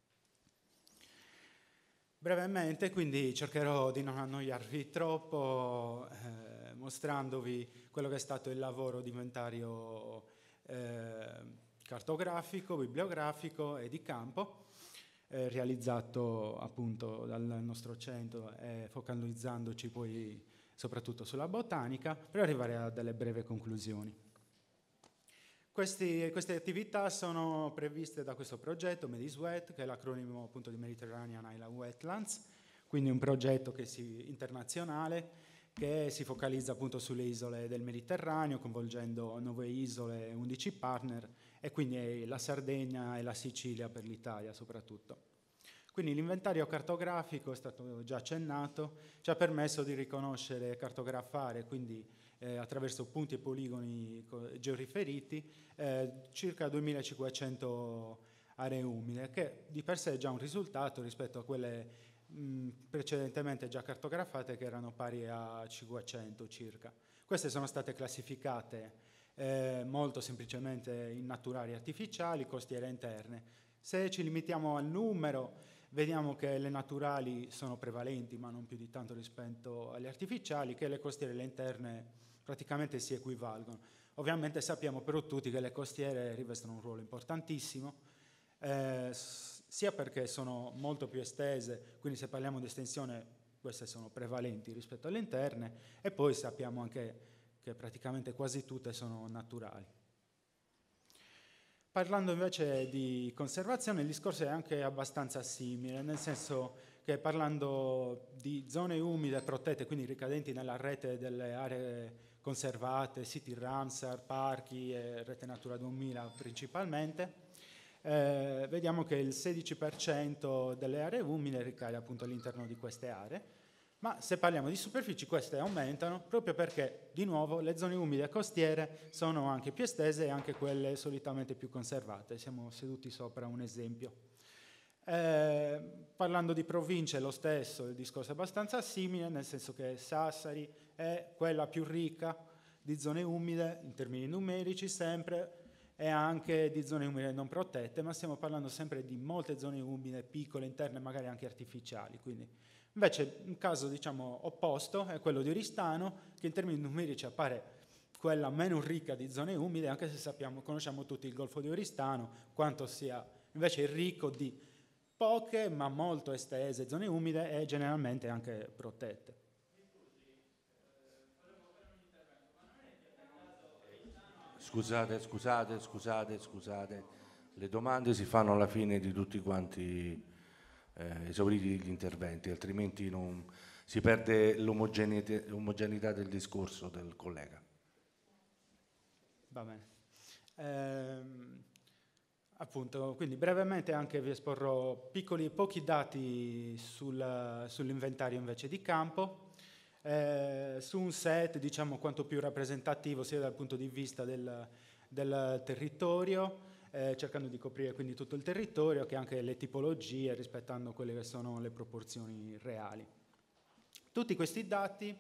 Brevemente, quindi, cercherò di non annoiarvi troppo, eh, mostrandovi quello che è stato il lavoro di inventario eh, cartografico, bibliografico e di campo, eh, realizzato appunto dal nostro centro, eh, focalizzandoci poi soprattutto sulla botanica, per arrivare a delle brevi conclusioni. Questi, queste attività sono previste da questo progetto MEDISWET, che è l'acronimo appunto di Mediterranean Island Wetlands, quindi un progetto che si, internazionale che si focalizza appunto sulle isole del Mediterraneo, coinvolgendo nove isole e undici partner, e quindi la Sardegna e la Sicilia per l'Italia soprattutto. Quindi l'inventario cartografico, è stato già accennato, ci ha permesso di riconoscere e cartografare, quindi eh, attraverso punti e poligoni georiferiti, eh, circa duemilacinquecento aree umide, che di per sé è già un risultato rispetto a quelle mh, precedentemente già cartografate, che erano pari a cinquecento circa. Queste sono state classificate eh, molto semplicemente in naturali artificiali, costiere interne. Se ci limitiamo al numero, vediamo che le naturali sono prevalenti, ma non più di tanto rispetto alle artificiali, che le costiere e le interne praticamente si equivalgono. Ovviamente sappiamo però tutti che le costiere rivestono un ruolo importantissimo, eh, sia perché sono molto più estese, quindi se parliamo di estensione queste sono prevalenti rispetto alle interne, e poi sappiamo anche che praticamente quasi tutte sono naturali. Parlando invece di conservazione, il discorso è anche abbastanza simile, nel senso che parlando di zone umide protette, quindi ricadenti nella rete delle aree conservate, siti Ramsar, parchi e rete Natura duemila principalmente, eh, vediamo che il sedici per cento delle aree umide ricade appunto all'interno di queste aree, ma se parliamo di superfici queste aumentano proprio perché, di nuovo, le zone umide costiere sono anche più estese e anche quelle solitamente più conservate. Siamo seduti sopra un esempio. Eh, parlando di province lo stesso, il discorso è abbastanza simile, nel senso che Sassari è quella più ricca di zone umide in termini numerici sempre, e anche di zone umide non protette, ma stiamo parlando sempre di molte zone umide piccole, interne, magari anche artificiali. Quindi invece un caso diciamo opposto è quello di Oristano, che in termini numerici appare quella meno ricca di zone umide, anche se sappiamo, conosciamo tutti il Golfo di Oristano, quanto sia invece ricco di poche ma molto estese zone umide e generalmente anche protette. Scusate, scusate, scusate, scusate, le domande si fanno alla fine di tutti quanti eh, esauriti gli interventi, altrimenti non, si perde l'omogeneità del discorso del collega. Va bene. Ehm, appunto, quindi brevemente anche vi esporrò piccoli, pochi dati sul, sull'inventario invece di campo. Eh, su un set diciamo quanto più rappresentativo sia dal punto di vista del, del territorio, eh, cercando di coprire quindi tutto il territorio, che anche le tipologie, rispettando quelle che sono le proporzioni reali. Tutti questi dati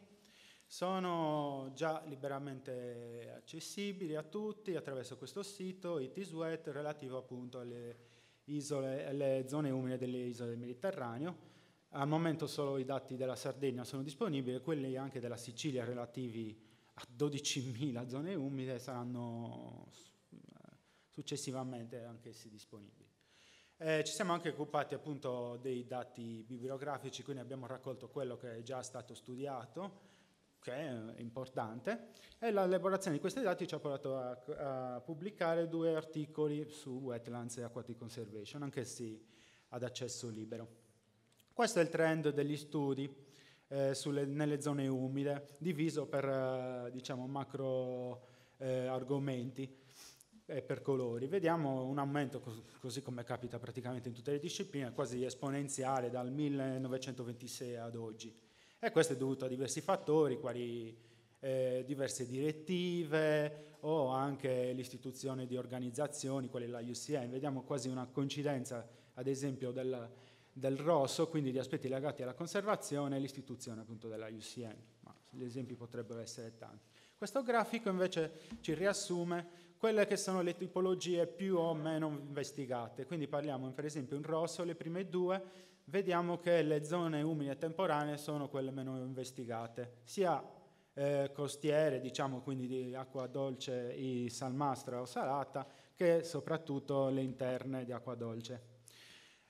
sono già liberamente accessibili a tutti attraverso questo sito ITISWET, relativo appunto alle isole, alle zone umide delle isole del Mediterraneo. Al momento solo i dati della Sardegna sono disponibili, quelli anche della Sicilia relativi a dodicimila zone umide saranno successivamente anch'essi disponibili. Eh, ci siamo anche occupati appunto dei dati bibliografici, quindi abbiamo raccolto quello che è già stato studiato, che è importante, e l'elaborazione di questi dati ci ha portato a, a pubblicare due articoli su Wetlands e Aquatic Conservation, anch'essi ad accesso libero. Questo è il trend degli studi eh, sulle, nelle zone umide, diviso per eh, diciamo, macro eh, argomenti e per colori. Vediamo un aumento, cos- così come capita praticamente in tutte le discipline, quasi esponenziale dal millenovecentoventisei ad oggi. E questo è dovuto a diversi fattori, quali eh, diverse direttive o anche l'istituzione di organizzazioni, quali la U C M. Vediamo quasi una coincidenza, ad esempio, del del rosso, quindi di aspetti legati alla conservazione e l'istituzione appunto della U C M, ma gli esempi potrebbero essere tanti. Questo grafico invece ci riassume quelle che sono le tipologie più o meno investigate, quindi parliamo per esempio in rosso, le prime due, vediamo che le zone umide temporanee sono quelle meno investigate, sia eh, costiere, diciamo quindi di acqua dolce, i salmastra o salata, che soprattutto le interne di acqua dolce.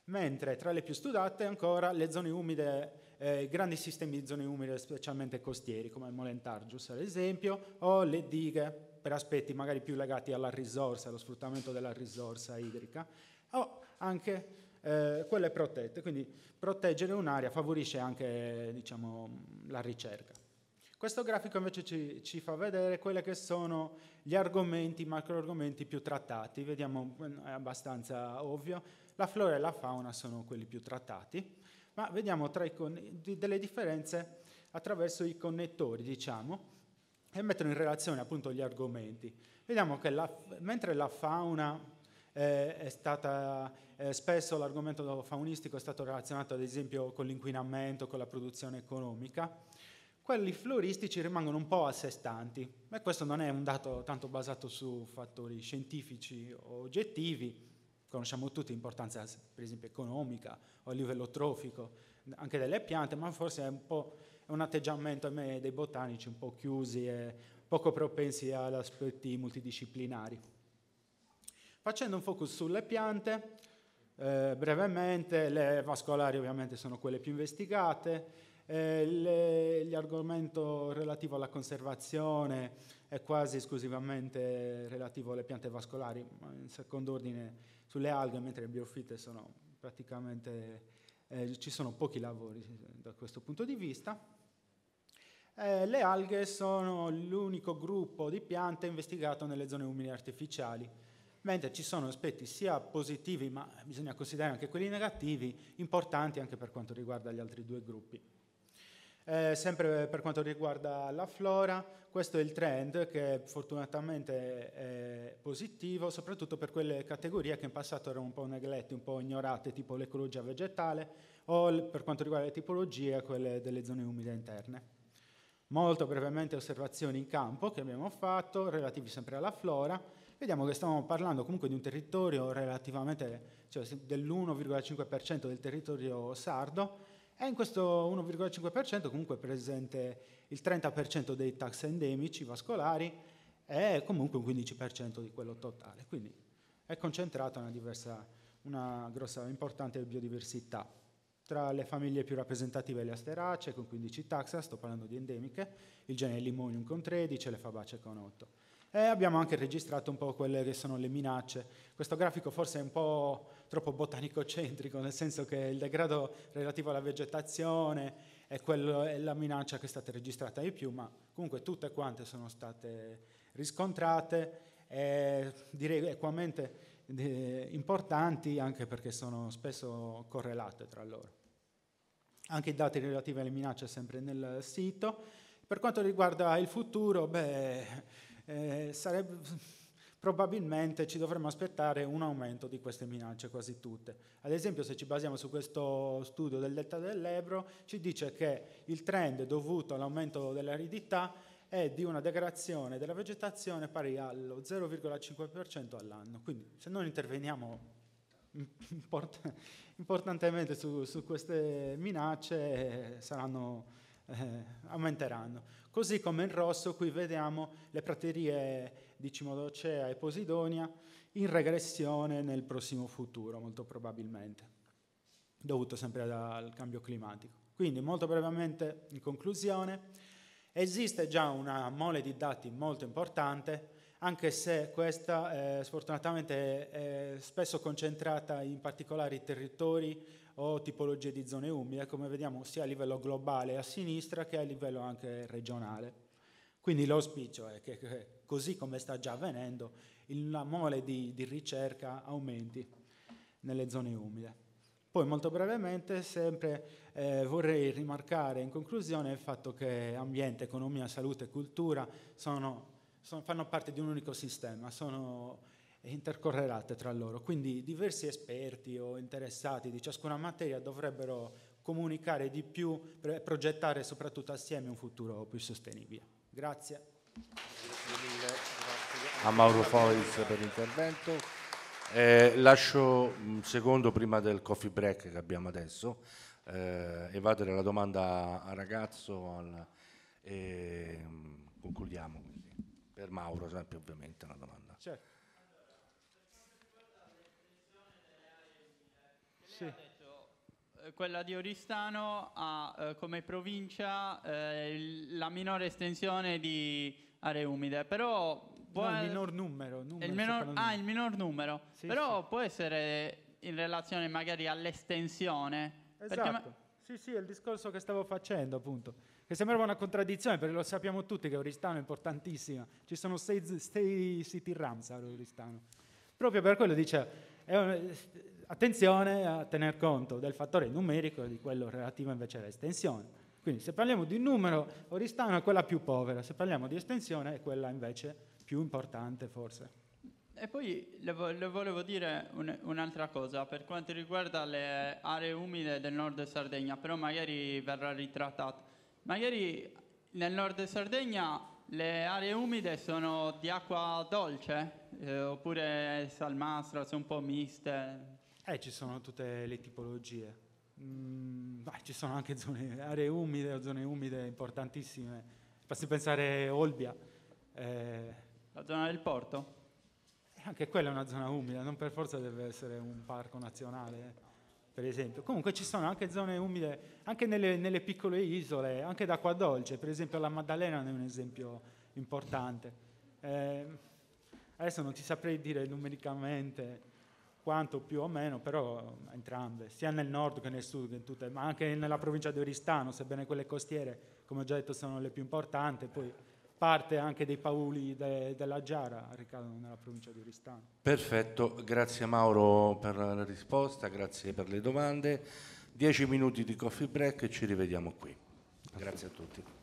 mentre tra le più studiate ancora le zone umide, eh, grandi sistemi di zone umide specialmente costieri, come il Molentargius ad esempio, o le dighe per aspetti magari più legati alla risorsa, allo sfruttamento della risorsa idrica, o anche eh, quelle protette, quindi proteggere un'area favorisce anche, diciamo, la ricerca. Questo grafico invece ci, ci fa vedere quelli che sono gli argomenti, i macroargomenti più trattati. Vediamo, è abbastanza ovvio, la flora e la fauna sono quelli più trattati, ma vediamo tra i delle differenze attraverso i connettori, diciamo, e mettono in relazione appunto gli argomenti. Vediamo che la, mentre la fauna eh, è stata, eh, spesso l'argomento faunistico è stato relazionato ad esempio con l'inquinamento, con la produzione economica, quelli floristici rimangono un po' a sé stanti, e questo non è un dato tanto basato su fattori scientifici o oggettivi. Conosciamo tutti l'importanza, per esempio, economica o a livello trofico anche delle piante, ma forse è un po' un atteggiamento a me dei botanici un po' chiusi e poco propensi ad aspetti multidisciplinari. Facendo un focus sulle piante, eh, brevemente, le vascolari ovviamente sono quelle più investigate. Eh, le, l'argomento relativo alla conservazione è quasi esclusivamente relativo alle piante vascolari, ma in secondo ordine sulle alghe, mentre le biofitte sono praticamente, eh, ci sono pochi lavori da questo punto di vista. Eh, le alghe sono l'unico gruppo di piante investigato nelle zone umide artificiali, mentre ci sono aspetti sia positivi, ma bisogna considerare anche quelli negativi, importanti anche per quanto riguarda gli altri due gruppi. Eh, sempre per quanto riguarda la flora, questo è il trend che fortunatamente è positivo, soprattutto per quelle categorie che in passato erano un po' neglette, un po' ignorate, tipo l'ecologia vegetale, o per quanto riguarda le tipologie, quelle delle zone umide interne. Molto brevemente osservazioni in campo che abbiamo fatto, relativi sempre alla flora. Vediamo che stiamo parlando comunque di un territorio relativamente, cioè dell'uno virgola cinque per cento del territorio sardo, e in questo uno virgola cinque per cento comunque è presente il trenta per cento dei taxa endemici vascolari e comunque un quindici per cento di quello totale. Quindi è concentrata una diversa, una grossa, importante biodiversità. Tra le famiglie più rappresentative le asteracee con quindici taxa, sto parlando di endemiche, il genere Limonium con tredici e le fabacee con otto. E abbiamo anche registrato un po' quelle che sono le minacce. Questo grafico forse è un po' troppo botanico-centrico, nel senso che il degrado relativo alla vegetazione è, quello, è la minaccia che è stata registrata di più, ma comunque tutte quante sono state riscontrate e direi equamente eh, importanti, anche perché sono spesso correlate tra loro. Anche i dati relativi alle minacce sempre nel sito. Per quanto riguarda il futuro, beh, Eh, sarebbe, probabilmente ci dovremmo aspettare un aumento di queste minacce quasi tutte. Ad esempio, se ci basiamo su questo studio del delta dell'Ebro, ci dice che il trend dovuto all'aumento dell'aridità è di una degradazione della vegetazione pari allo zero virgola cinque per cento all'anno. Quindi se non interveniamo import- importantemente su, su queste minacce, eh, saranno, eh, aumenteranno. Così come in rosso qui vediamo le praterie di Cimodocea e Posidonia in regressione nel prossimo futuro, molto probabilmente, dovuto sempre al cambio climatico. Quindi molto brevemente, in conclusione, esiste già una mole di dati molto importante, anche se questa eh, sfortunatamente è spesso concentrata in particolari territori o tipologie di zone umide, come vediamo sia a livello globale a sinistra che a livello anche regionale. Quindi l'auspicio è che, che così come sta già avvenendo, la mole di, di ricerca aumenti nelle zone umide. Poi molto brevemente sempre eh, vorrei rimarcare in conclusione il fatto che ambiente, economia, salute e cultura sono, sono, fanno parte di un unico sistema, sono intercorrelate tra loro, quindi diversi esperti o interessati di ciascuna materia dovrebbero comunicare di più per progettare soprattutto assieme un futuro più sostenibile. Grazie. Grazie mille, grazie a Mauro Fois per l'intervento. Eh, lascio un secondo prima del coffee break che abbiamo adesso, eh, evadere la domanda a ragazzo al, e concludiamo. Quindi. Per Mauro sempre ovviamente la domanda. Certo. Sì. Quella di Oristano ha eh, come provincia eh, il- la minore estensione di aree umide, però può No, il e- minor numero. numero il minor- secondo ah, me. il minor numero, Sì, però può essere in relazione magari all'estensione. perché ma- Esatto. Sì, sì, è il discorso che stavo facendo, appunto. Che sembrava una contraddizione, perché lo sappiamo tutti che Oristano è importantissima. Ci sono sei, sei siti Ramsar a Oristano. Proprio per quello dice, è un- attenzione a tener conto del fattore numerico e di quello relativo invece all'estensione. Quindi se parliamo di numero, Oristano è quella più povera, se parliamo di estensione è quella invece più importante forse. E poi le, vo- le volevo dire un- un'altra cosa per quanto riguarda le aree umide del nord Sardegna, però magari verrà ritrattato. Magari nel nord Sardegna le aree umide sono di acqua dolce, eh, oppure salmastra, sono un po' miste. Eh, ci sono tutte le tipologie. Mm, beh, ci sono anche zone, aree umide o zone umide importantissime. Basti pensare a Olbia. Eh, La zona del porto? Anche quella è una zona umida, non per forza deve essere un parco nazionale, eh, per esempio. Comunque ci sono anche zone umide, anche nelle, nelle piccole isole, anche d'acqua dolce. Per esempio la Maddalena è un esempio importante. Eh, adesso non ti saprei dire numericamente quanto più o meno, però entrambe, sia nel nord che nel sud, che in tutte, ma anche nella provincia di Oristano, sebbene quelle costiere, come ho già detto, sono le più importanti, poi parte anche dei pauli de- della Giara ricadono nella provincia di Oristano. Perfetto, grazie Mauro per la risposta, grazie per le domande. Dieci minuti di coffee break e ci rivediamo qui. Grazie a tutti.